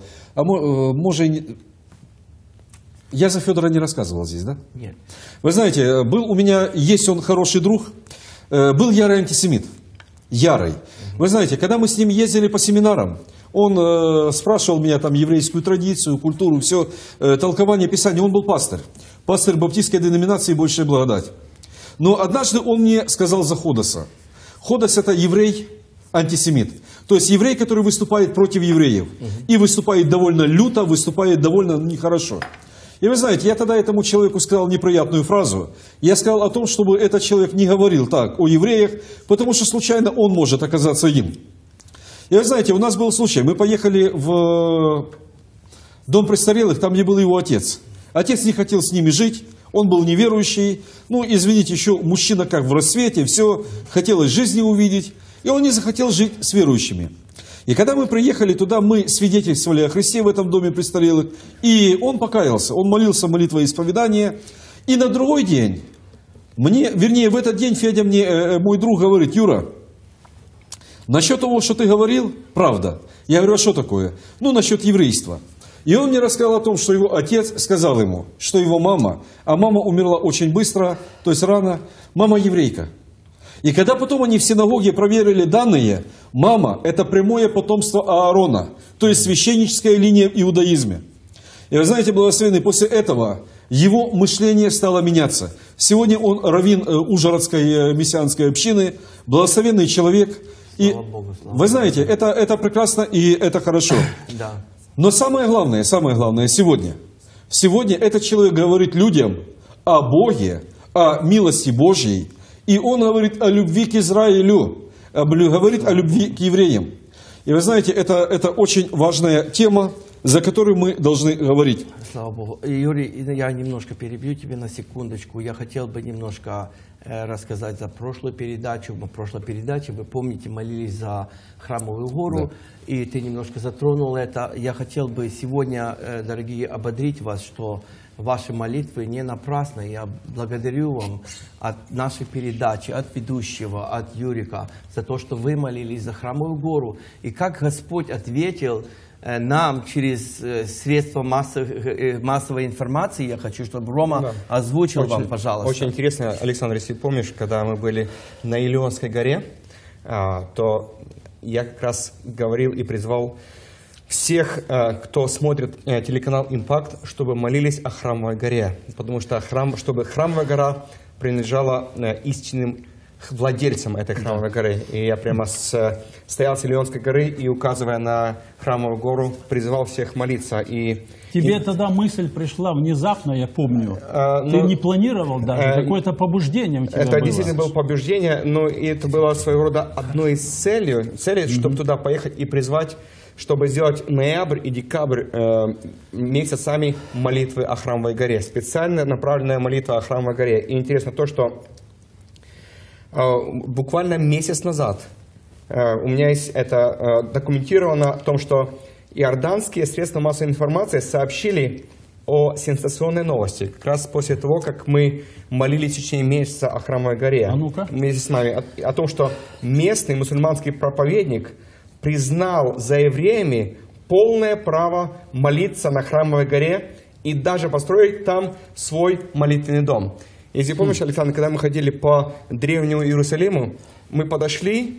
я за Федора не рассказывал здесь, да? Нет. Вы знаете, есть он хороший друг, был ярый антисемит, ярый. Вы знаете, когда мы с ним ездили по семинарам, он спрашивал меня там еврейскую традицию, культуру, все, толкование Писания, он был пастор баптистской деноминации «Большая благодать». Но однажды он мне сказал за Ходоса. Ходос – это еврей-антисемит. То есть еврей, который выступает против евреев. И выступает довольно люто, выступает довольно нехорошо. И вы знаете, я тогда этому человеку сказал неприятную фразу. Я сказал о том, чтобы этот человек не говорил так о евреях, потому что случайно он может оказаться им. И вы знаете, у нас был случай. Мы поехали в дом престарелых, там, где был его отец. Отец не хотел с ними жить. Он был неверующий, ну, извините, еще мужчина как в рассвете, все, хотелось жизни увидеть, и он не захотел жить с верующими. И когда мы приехали туда, мы свидетельствовали о Христе в этом доме престарелых, и он покаялся, он молился молитвой исповедания, и на другой день, в этот день Федя мой друг говорит: Юра, насчет того, что ты говорил, правда. Я говорю: а что такое? Ну, насчет еврейства. И он мне рассказал о том, что его отец сказал ему, что его мама, а мама умерла очень быстро, то есть рано, мама еврейка. И когда потом они в синагоге проверили данные, мама – это прямое потомство Аарона, то есть священническая линия в иудаизме. И вы знаете, благословенный, после этого его мышление стало меняться. Сегодня он раввин Ужгородской мессианской общины, благословенный человек. И Слава Богу, слава вы знаете, это прекрасно и это хорошо. Да. Но самое главное сегодня этот человек говорит людям о Боге, о милости Божьей, и он говорит о любви к Израилю, говорит о любви к евреям. И вы знаете, это очень важная тема, за которую мы должны говорить. Слава Богу. Юрий, я немножко перебью тебя на секундочку. Я хотел бы немножко рассказать за прошлую передачу. В прошлой передаче, вы помните, молились за Храмовую гору, да. И ты немножко затронул это. Я хотел бы сегодня, дорогие, ободрить вас, что ваши молитвы не напрасны. Я благодарю вам от нашей передачи, от ведущего, от Юрика, за то, что вы молились за Храмовую гору. И как Господь ответил нам через средства массовой информации. Я хочу, чтобы Рома озвучил вам, пожалуйста. Очень интересно, Александр, если помнишь, когда мы были на Илионской горе, то я как раз говорил и призвал всех, кто смотрит телеканал «Импакт», чтобы молились о Храмовой горе. Потому что чтобы Храмовая гора принадлежала истинным владельцем этой храмовой горы. И я прямо стоял с Илионской горы и, указывая на храмовую гору, призывал всех молиться. Тебе тогда мысль пришла внезапно, я помню. Ты не планировал даже, какое-то побуждение у тебя это было. Действительно было побуждение, но это было своего рода одной из целей, чтобы туда поехать и призвать, чтобы сделать ноябрь и декабрь месяцами молитвы о Храмовой горе. Специально направленная молитва о Храмовой горе. И интересно то, что буквально месяц назад у меня есть это документировано о том, что иорданские средства массовой информации сообщили о сенсационной новости. Как раз после того, как мы молились в течение месяца о Храмовой горе. А ну-ка. Вместе с нами. О том, что местный мусульманский проповедник признал за евреями полное право молиться на Храмовой горе и даже построить там свой молитвенный дом. Если помнишь, Александр, когда мы ходили по древнему Иерусалиму, мы подошли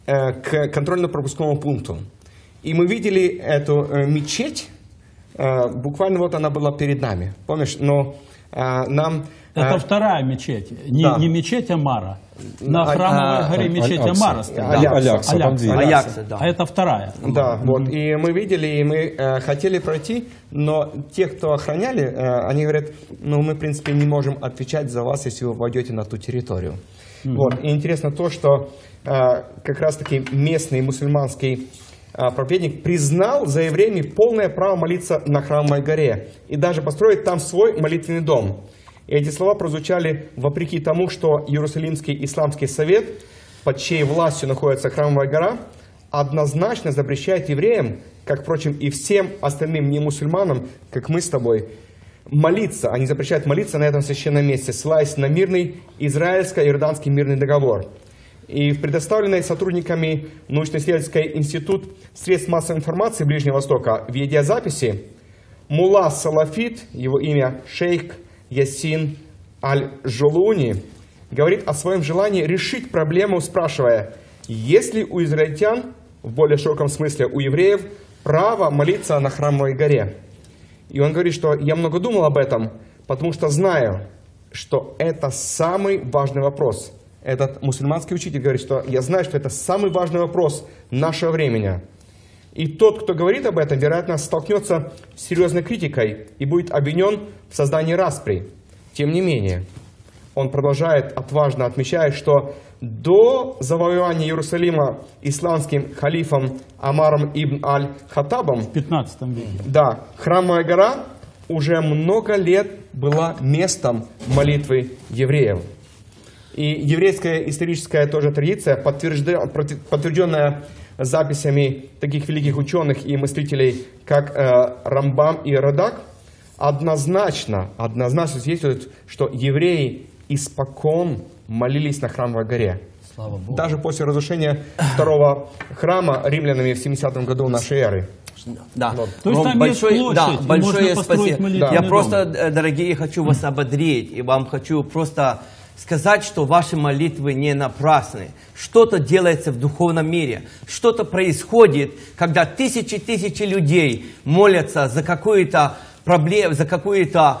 к контрольно-пропускному пункту. И мы видели эту мечеть, буквально вот она была перед нами. Помнишь? Но нам... Это вторая мечеть, не мечеть Амара. На Храмовой горе мечеть Амара стоит. Алякса, да. А это вторая. Да, вот. И мы видели, и мы хотели пройти, но те, кто охраняли, они говорят, ну мы, в принципе, не можем отвечать за вас, если вы войдете на ту территорию. Вот. И интересно то, что как раз-таки местный мусульманский проповедник признал за евреями полное право молиться на Храмовой горе и даже построить там свой молитвенный дом. И эти слова прозвучали вопреки тому, что Иерусалимский исламский совет, под чьей властью находится Храмовая гора, однозначно запрещает евреям, как, впрочем, и всем остальным немусульманам, как мы с тобой, молиться. Они запрещают молиться на этом священном месте, ссылаясь на мирный израильско-иорданский мирный договор. И в предоставленной сотрудниками научно-исследовательский институт средств массовой информации Ближнего Востока видеозаписи мулла салафит, его имя шейх Ясин Аль-Жолуни, говорит о своем желании решить проблему, спрашивая, есть ли у израильтян, в более широком смысле у евреев, право молиться на Храмовой горе. И он говорит, что я много думал об этом, потому что знаю, что это самый важный вопрос. Этот мусульманский учитель говорит, что я знаю, что это самый важный вопрос нашего времени. И тот, кто говорит об этом, вероятно, столкнется с серьезной критикой и будет обвинен в создании распри. Тем не менее, он продолжает отважно отмечать, что до завоевания Иерусалима исламским халифом Амаром ибн аль-Хаттабом в 15 веке. Да, Храмовая гора уже много лет была местом молитвы евреев. И еврейская историческая тоже традиция, подтвержденная записями таких великих ученых и мыслителей, как Рамбам и Радак, однозначно свидетельствует, что евреи испокон молились на Храмовой горе. Слава Богу. Даже после разрушения второго храма римлянами в 70 году нашей эры. Да. Вот. То есть там большое, есть площадь, да, большое можно построить спасибо. молитвенный Я дом. просто, дорогие, хочу вас ободрить, и вам хочу просто сказать, что ваши молитвы не напрасны. Что-то делается в духовном мире. Что-то происходит, когда тысячи людей молятся за какую-то проблему, за какую-то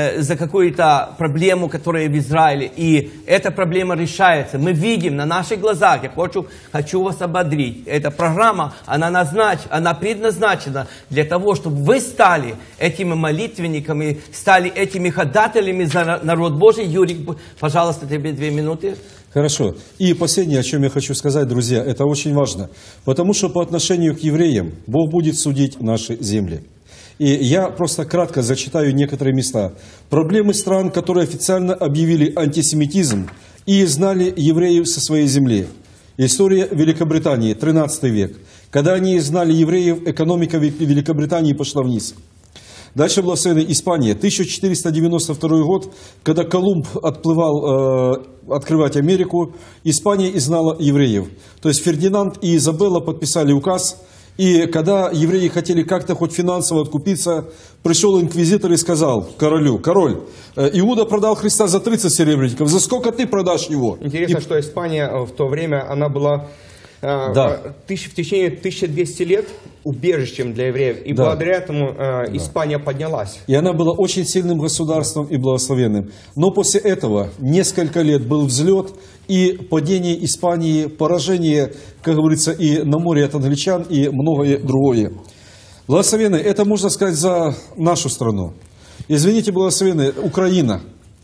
проблему, которая в Израиле. И эта проблема решается. Мы видим на наших глазах. Я хочу вас ободрить. Эта программа, она предназначена для того, чтобы вы стали этими молитвенниками, стали этими ходателями за народ Божий. Юрий, пожалуйста, тебе 2 минуты. Хорошо. И последнее, о чем я хочу сказать, друзья, это очень важно. Потому что по отношению к евреям Бог будет судить наши земли. И я просто кратко зачитаю некоторые места. Проблемы стран, которые официально объявили антисемитизм и изгнали евреев со своей земли. История Великобритании, 13 век. Когда они изгнали евреев, экономика Великобритании пошла вниз. Дальше благословенная Испания, 1492 год, когда Колумб отплывал открывать Америку, Испания изгнала евреев. То есть Фердинанд и Изабелла подписали указ. И когда евреи хотели как-то хоть финансово откупиться, пришел инквизитор и сказал королю: король, Иуда продал Христа за 30 серебряников, за сколько ты продашь его? Интересно, что Испания в то время, она была в течение 1200 лет убежищем для евреев. И благодаря этому Испания поднялась. И она была очень сильным государством и благословенным. Но после этого несколько лет был взлет и падение Испании, поражение, как говорится, и на море от англичан, и многое другое. Благословенные, это можно сказать за нашу страну. Извините, благословенные, Украина.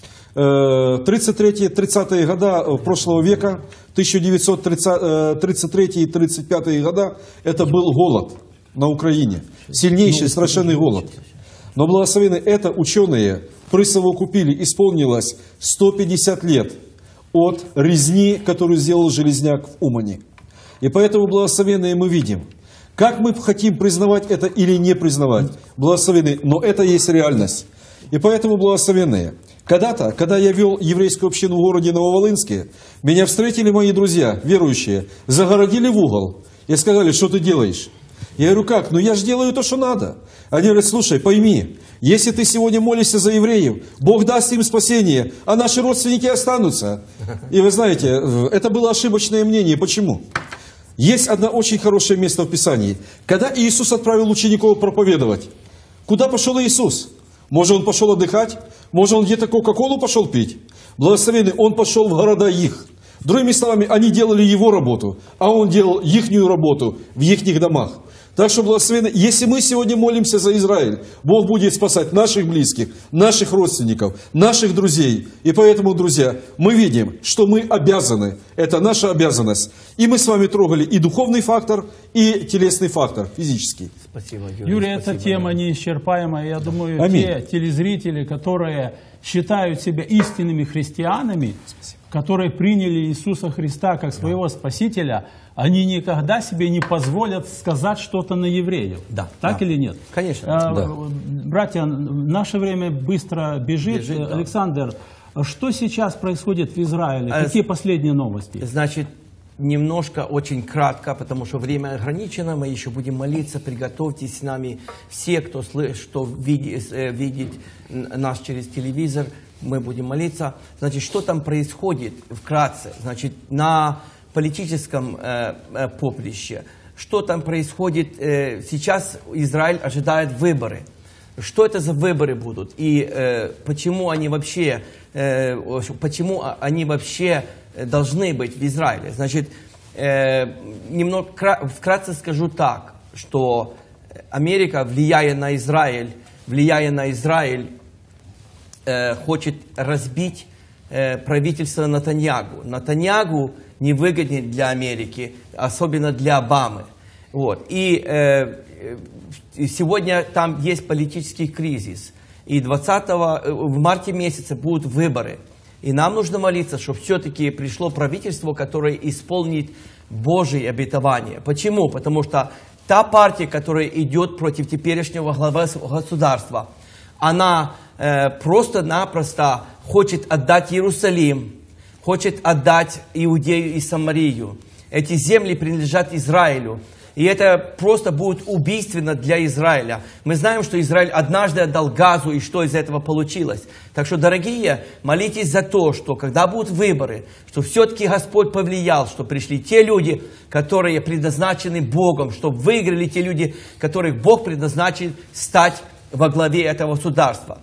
33-30-е годы прошлого века, 1933-35 года, это был голод на Украине. Сильнейший, страшенный голод. Но, благословенные, это ученые присовокупили, исполнилось 150 лет от резни, которую сделал Железняк в Умане. И поэтому, благословенные, мы видим, как мы хотим признавать это или не признавать, благословенные, но это есть реальность. И поэтому, благословенные, когда-то, когда я вел еврейскую общину в городе Нововолынске, меня встретили мои друзья, верующие, загородили в угол и сказали: что ты делаешь? Я говорю: как? Ну я же делаю то, что надо. Они говорят: слушай, пойми, если ты сегодня молишься за евреев, Бог даст им спасение, а наши родственники останутся. И вы знаете, это было ошибочное мнение. Почему? Есть одно очень хорошее место в Писании. Когда Иисус отправил учеников проповедовать, куда пошел Иисус? Может, он пошел отдыхать? Может, он где-то кока-колу пошел пить? Благословенный, он пошел в города их. Другими словами, они делали его работу, а он делал ихнюю работу в ихних домах. Так что, благословенный, если мы сегодня молимся за Израиль, Бог будет спасать наших близких, наших родственников, наших друзей. И поэтому, друзья, мы видим, что мы обязаны, это наша обязанность. И мы с вами трогали и духовный фактор, и телесный фактор, физический. Спасибо, Юрий, эта тема неисчерпаемая. Я думаю, те телезрители, которые считают себя истинными христианами, которые приняли Иисуса Христа как своего Спасителя, они никогда себе не позволят сказать что-то на евреев. Да, так или нет? Конечно. Братья, наше время быстро бежит. Александр, что сейчас происходит в Израиле? Какие последние новости? Значит, немножко, очень кратко, потому что время ограничено, мы еще будем молиться, приготовьтесь с нами все, кто видит нас через телевизор, мы будем молиться. Значит, что там происходит вкратце? Значит, на политическом поприще, что там происходит? Сейчас Израиль ожидает выборы. Что это за выборы будут? И почему они вообще должны быть в Израиле? Значит, немного вкратце скажу так, что Америка, влияя на Израиль, хочет разбить правительство Нетаньяху. Нетаньяху невыгоднее для Америки, особенно для Обамы. Вот. И сегодня там есть политический кризис. И в марте месяце будут выборы. И нам нужно молиться, чтобы все-таки пришло правительство, которое исполнит Божьи обетования. Почему? Потому что та партия, которая идет против теперешнего главы государства, она просто-напросто хочет отдать Иерусалим, хочет отдать Иудею и Самарию. Эти земли принадлежат Израилю. И это просто будет убийственно для Израиля. Мы знаем, что Израиль однажды отдал Газу, и что из этого получилось. Так что, дорогие, молитесь за то, что когда будут выборы, что все-таки Господь повлиял, что пришли те люди, которые предназначены Богом, чтобы выиграли те люди, которых Бог предназначил стать во главе этого государства.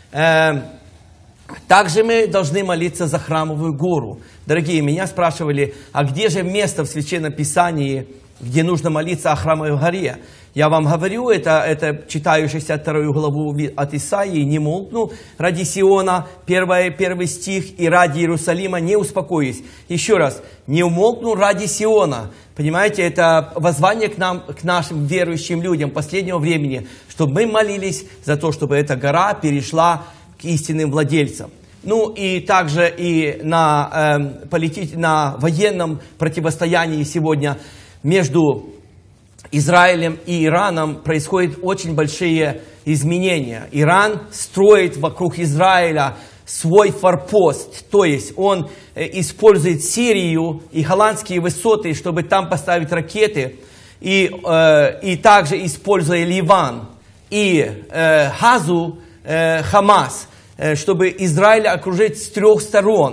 Также мы должны молиться за Храмовую гору. Дорогие, меня спрашивали, а где же место в Священном Писании, где нужно молиться о Храмовой горе? Я вам говорю, это читаю 62 главу от Исаии: «Не молкну ради Сиона», первый стих, «и ради Иерусалима не успокоюсь». Еще раз, «не умолкну ради Сиона». Понимаете, это воззвание к нам, к нашим верующим людям последнего времени, чтобы мы молились за то, чтобы эта гора перешла к истинным владельцам. Ну и также и на военном противостоянии сегодня между Израилем и Ираном происходят очень большие изменения. Иран строит вокруг Израиля свой форпост, то есть он использует Сирию и голландские высоты, чтобы там поставить ракеты, и также используя Ливан и Газу, Хамас, чтобы Израиль окружить с трех сторон.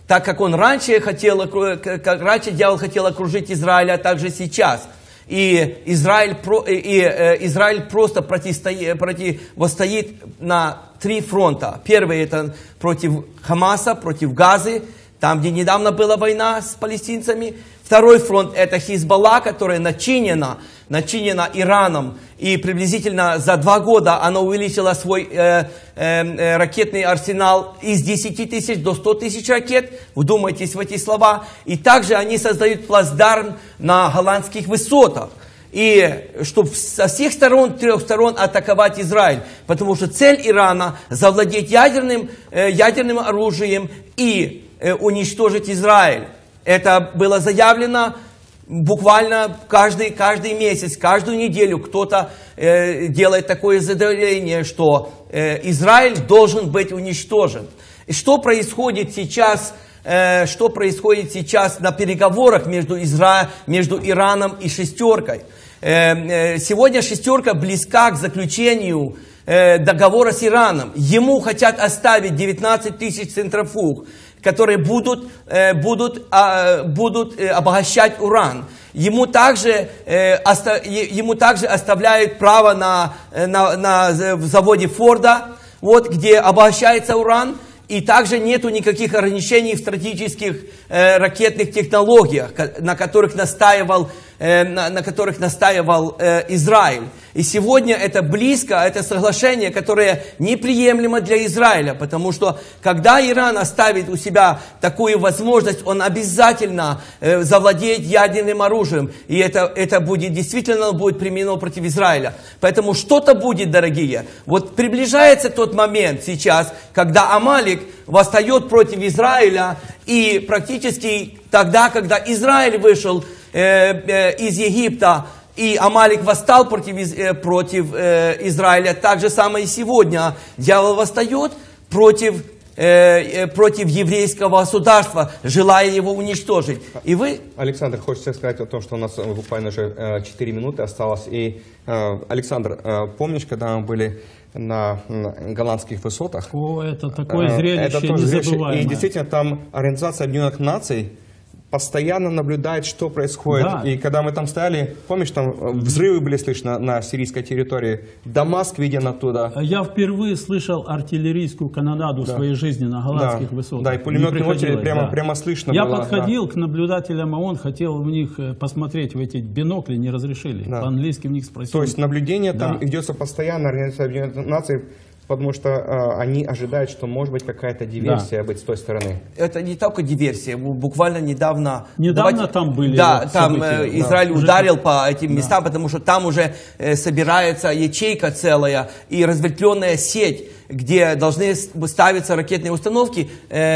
Так как он раньше дьявол хотел окружить Израиль, а также сейчас. И Израиль просто противостоит на 3 фронта. Первый это против Хамаса, против Газы, там, где недавно была война с палестинцами. Второй фронт это Хизбалла, которая начинена Ираном. И приблизительно за 2 года она увеличила свой ракетный арсенал из 10 тысяч до 100 тысяч ракет. Вдумайтесь в эти слова. И также они создают плацдарм на голландских высотах. И чтобы со всех сторон, 3 сторон атаковать Израиль. Потому что цель Ирана завладеть ядерным оружием и уничтожить Израиль. Это было заявлено буквально каждый месяц, каждую неделю кто-то делает такое заявление, что Израиль должен быть уничтожен. И что происходит сейчас на переговорах между Ираном и «шестеркой»? Сегодня «шестерка» близка к заключению договора с Ираном. Ему хотят оставить 19 тысяч центрофуг, которые будут обогащать уран. Ему также оставляют право на заводе Форда, где обогащается уран. И также нету никаких ограничений в стратегических ракетных технологиях, на которых настаивал Израиль. И сегодня это это соглашение, которое неприемлемо для Израиля, потому что когда Иран оставит у себя такую возможность, он обязательно завладеет ядерным оружием, и это будет действительно будет применено против Израиля. Поэтому что-то будет, дорогие. Вот приближается тот момент сейчас, когда Амалик восстает против Израиля, и практически тогда, когда Израиль вышел из Египта, и Амалик восстал против Израиля, так же самое и сегодня. Дьявол восстает против еврейского государства, желая его уничтожить. И вы... Александр, хочется сказать о том, что у нас буквально уже 4 минуты осталось. И, Александр, помнишь, когда мы были на голландских высотах? О, это такое зрелище незабываемое. И действительно, там Организация Объединенных Наций постоянно наблюдает, что происходит. Да. И когда мы там стояли, помнишь, там взрывы были слышно на сирийской территории, Дамаск виден оттуда. Я впервые слышал артиллерийскую канонаду в своей жизни на голландских высотах. Да, и пулеметные очереди прямо слышно я было. Я подходил к наблюдателям ООН, хотел в них посмотреть, в эти бинокли, не разрешили. Да. По-английски в них спросили. То есть наблюдение там идется постоянно, Организация Объединенных Наций, потому что они ожидают, что может быть какая-то диверсия быть с той стороны. Это не только диверсия. Буквально недавно там были. Да, там Израиль ударил по этим местам, потому что там уже собирается ячейка целая и разветвленная сеть, где должны ставиться ракетные установки.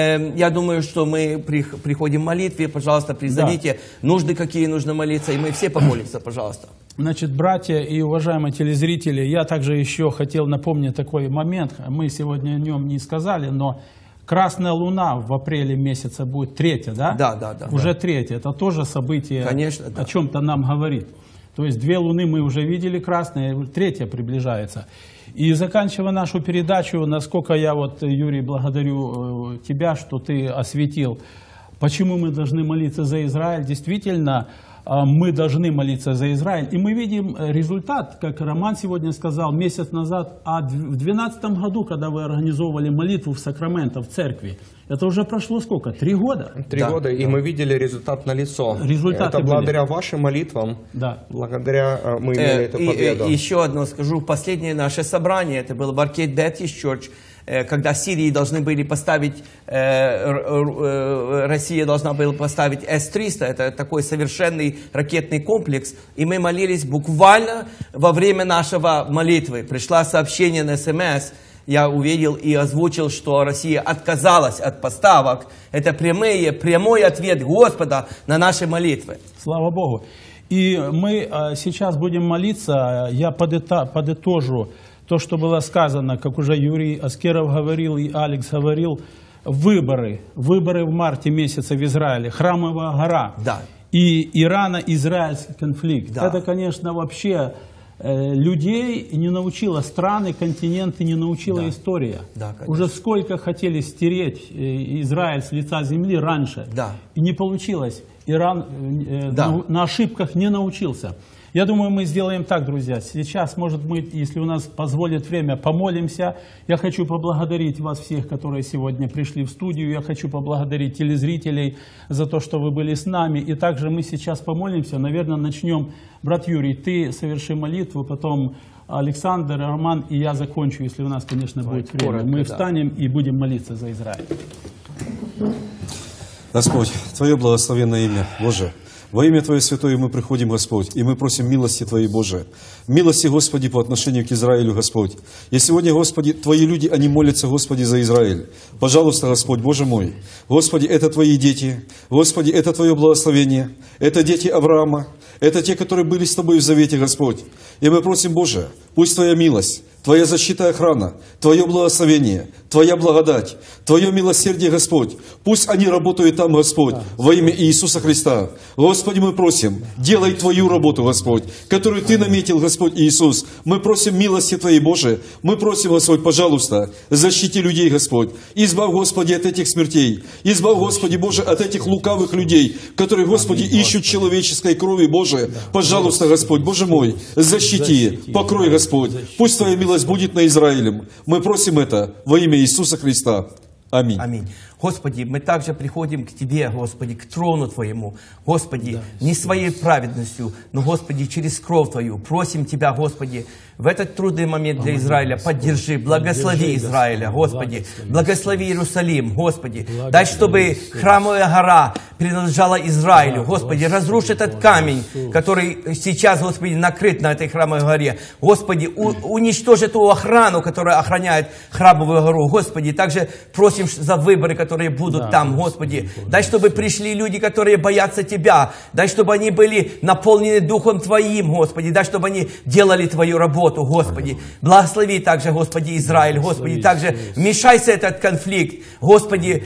Я думаю, что мы приходим в молитве. Пожалуйста, призовите нужды, какие нужно молиться, и мы все помолимся, пожалуйста. Значит, братья и уважаемые телезрители, я также еще хотел напомнить такой момент. Мы сегодня о нем не сказали, но Красная Луна в апреле месяце будет 3-я, да? Да. Уже 3-я. Это тоже событие, конечно, о чем-то нам говорит. То есть 2 Луны мы уже видели красные, 3-я приближается. И заканчивая нашу передачу, насколько я Юрий, благодарю тебя, что ты осветил, почему мы должны молиться за Израиль. Действительно, мы должны молиться за Израиль. И мы видим результат, как Роман сегодня сказал, месяц назад, в 2012 году, когда вы организовывали молитву в Сакраменто, в церкви, это уже прошло сколько? 3 года? 3 года, и мы видели результат налицо. Результаты это благодаря вашим молитвам, благодаря мы имели эту победу. И еще одно скажу, последнее наше собрание, это было в Arcade Baptist Church, когда Сирии должны были поставить, Россия должна была поставить С-300, это такой совершенный ракетный комплекс, и мы молились буквально во время нашего молитвы. Пришло сообщение на СМС, я увидел и озвучил, что Россия отказалась от поставок. Это прямой ответ Господа на наши молитвы. Слава Богу. И мы сейчас будем молиться, я подытожу то, что было сказано, как уже Юрий Аскеров говорил и Алекс говорил, выборы в марте месяце в Израиле, Храмовая гора и Ирано-израильский конфликт. Это, конечно, вообще людей не научила, страны, континенты не научила история. Да, уже сколько хотели стереть Израиль с лица земли раньше, и не получилось. Иран на ошибках не научился. Я думаю, мы сделаем так, друзья. Сейчас, может быть, если у нас позволит время, помолимся. Я хочу поблагодарить вас всех, которые сегодня пришли в студию. Я хочу поблагодарить телезрителей за то, что вы были с нами. И также мы сейчас помолимся. Наверное, начнем. Брат Юрий, ты соверши молитву, потом Александр, Роман, и я закончу, если у нас, конечно, будет время. Коротко, мы встанем и будем молиться за Израиль. Господь, Твое благословенное имя, Боже. Во имя Твое святое мы приходим, Господь, и мы просим милости Твоей, Боже. Милости, Господи, по отношению к Израилю, Господь. И сегодня, Господи, Твои люди, они молятся, Господи, за Израиль. Пожалуйста, Господь, Боже мой. Господи, это Твои дети. Господи, это Твое благословение. Это дети Авраама. Это те, которые были с Тобой в завете, Господь. И мы просим, Боже, пусть Твоя милость, Твоя защита и охрана, Твое благословение, Твоя благодать, Твое милосердие, Господь. Пусть они работают там, Господь, во имя Иисуса Христа. Господи, мы просим, делай Твою работу, Господь, которую Ты наметил, Господь Иисус. Мы просим милости Твоей, Боже. Мы просим, Господь, пожалуйста, защити людей, Господь. Избавь, Господи, от этих смертей. Избавь, Господи, Боже, от этих лукавых людей, которые, Господи, ищут человеческой крови, Боже. Пожалуйста, Господь, Боже мой, защити, покрой, Господь. Пусть Твоя милость будет на Израилем. Мы просим это во имя Иисуса Христа. Аминь. Аминь. Господи, мы также приходим к Тебе, Господи, к трону Твоему. Господи, не своей праведностью, но, Господи, через кровь Твою. Просим Тебя, Господи, в этот трудный момент для Израиля поддержи, благослови Израиля, Господи. Благослови Иерусалим, Господи. Дай, чтобы храмовая гора принадлежала Израилю. Господи, разрушь этот камень, который сейчас, Господи, накрыт на этой храмовой горе. Господи, уничтожь эту охрану, которая охраняет храмовую гору. Господи, также просим за выборы, которые будут там, Господи. Дай, чтобы пришли люди, которые боятся Тебя. Дай, чтобы они были наполнены Духом Твоим, Господи. Дай, чтобы они делали Твою работу, Господи. Благослови также, Господи, Израиль, Господи. Также вмешайся в этот конфликт, Господи,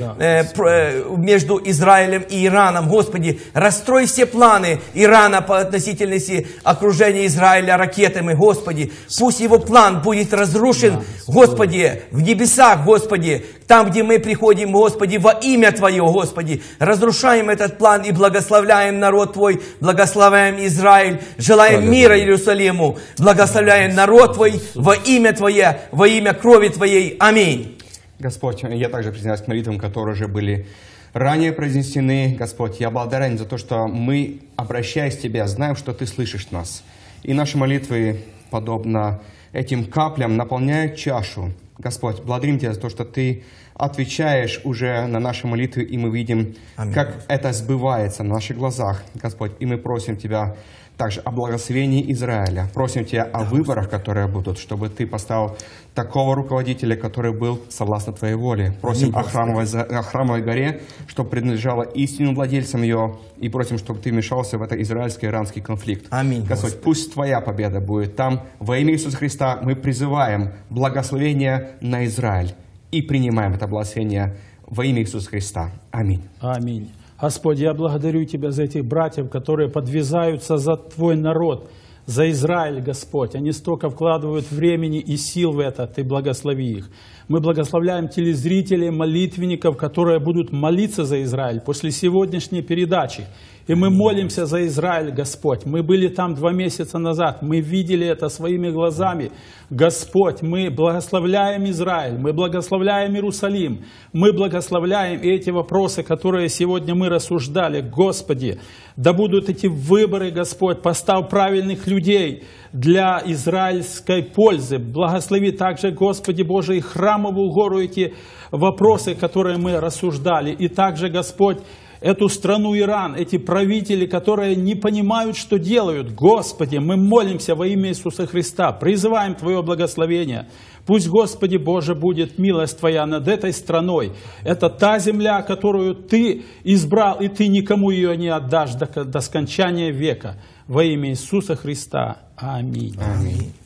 между Израилем и Ираном, Господи. Расстрой все планы Ирана по относительности окружения Израиля ракетами, Господи. Пусть его план будет разрушен, Господи, в небесах, Господи. Там, где мы приходим, Господи, во имя Твое, Господи, разрушаем этот план и благословляем народ Твой, благословляем Израиль, желаем мира Иерусалиму, благословляем народ Твой во имя Твое, во имя крови Твоей. Аминь. Господь, я также присоединяюсь к молитвам, которые уже были ранее произнесены. Господь, я благодарен за то, что мы, обращаясь к Тебе, знаем, что Ты слышишь нас. И наши молитвы, подобно этим каплям, наполняют чашу. Господь, благодарим Тебя за то, что Ты отвечаешь уже на наши молитвы, и мы видим, как это сбывается на наших глазах, Господь. И мы просим Тебя также о благословении Израиля. Просим Тебя о выборах, которые будут, чтобы Ты поставил такого руководителя, который был согласно Твоей воле. Просим о храмовой горе, чтобы принадлежала истинным владельцам ее, и просим, чтобы Ты вмешался в этот израильско-иранский конфликт. Аминь, Господь, пусть Твоя победа будет там. Во имя Иисуса Христа мы призываем благословение на Израиль и принимаем это благословение во имя Иисуса Христа. Аминь. Аминь. Господь, я благодарю Тебя за этих братьев, которые подвязаются за Твой народ, за Израиль, Господь. Они столько вкладывают времени и сил в это. Ты благослови их. Мы благословляем телезрителей, молитвенников, которые будут молиться за Израиль после сегодняшней передачи. И мы молимся за Израиль, Господь. Мы были там 2 месяца назад. Мы видели это своими глазами. Господь, мы благословляем Израиль. Мы благословляем Иерусалим. Мы благословляем эти вопросы, которые сегодня мы рассуждали. Господи, да будут эти выборы, Господь. Поставь правильных людей для израильской пользы. Благослови также, Господи Боже, и храмовую гору, эти вопросы, которые мы рассуждали. И также, Господь, эту страну Иран, эти правители, которые не понимают, что делают. Господи, мы молимся во имя Иисуса Христа, призываем Твое благословение. Пусть, Господи Боже, будет милость Твоя над этой страной. Это та земля, которую Ты избрал, и Ты никому ее не отдашь до скончания века. Во имя Иисуса Христа. Аминь. Аминь.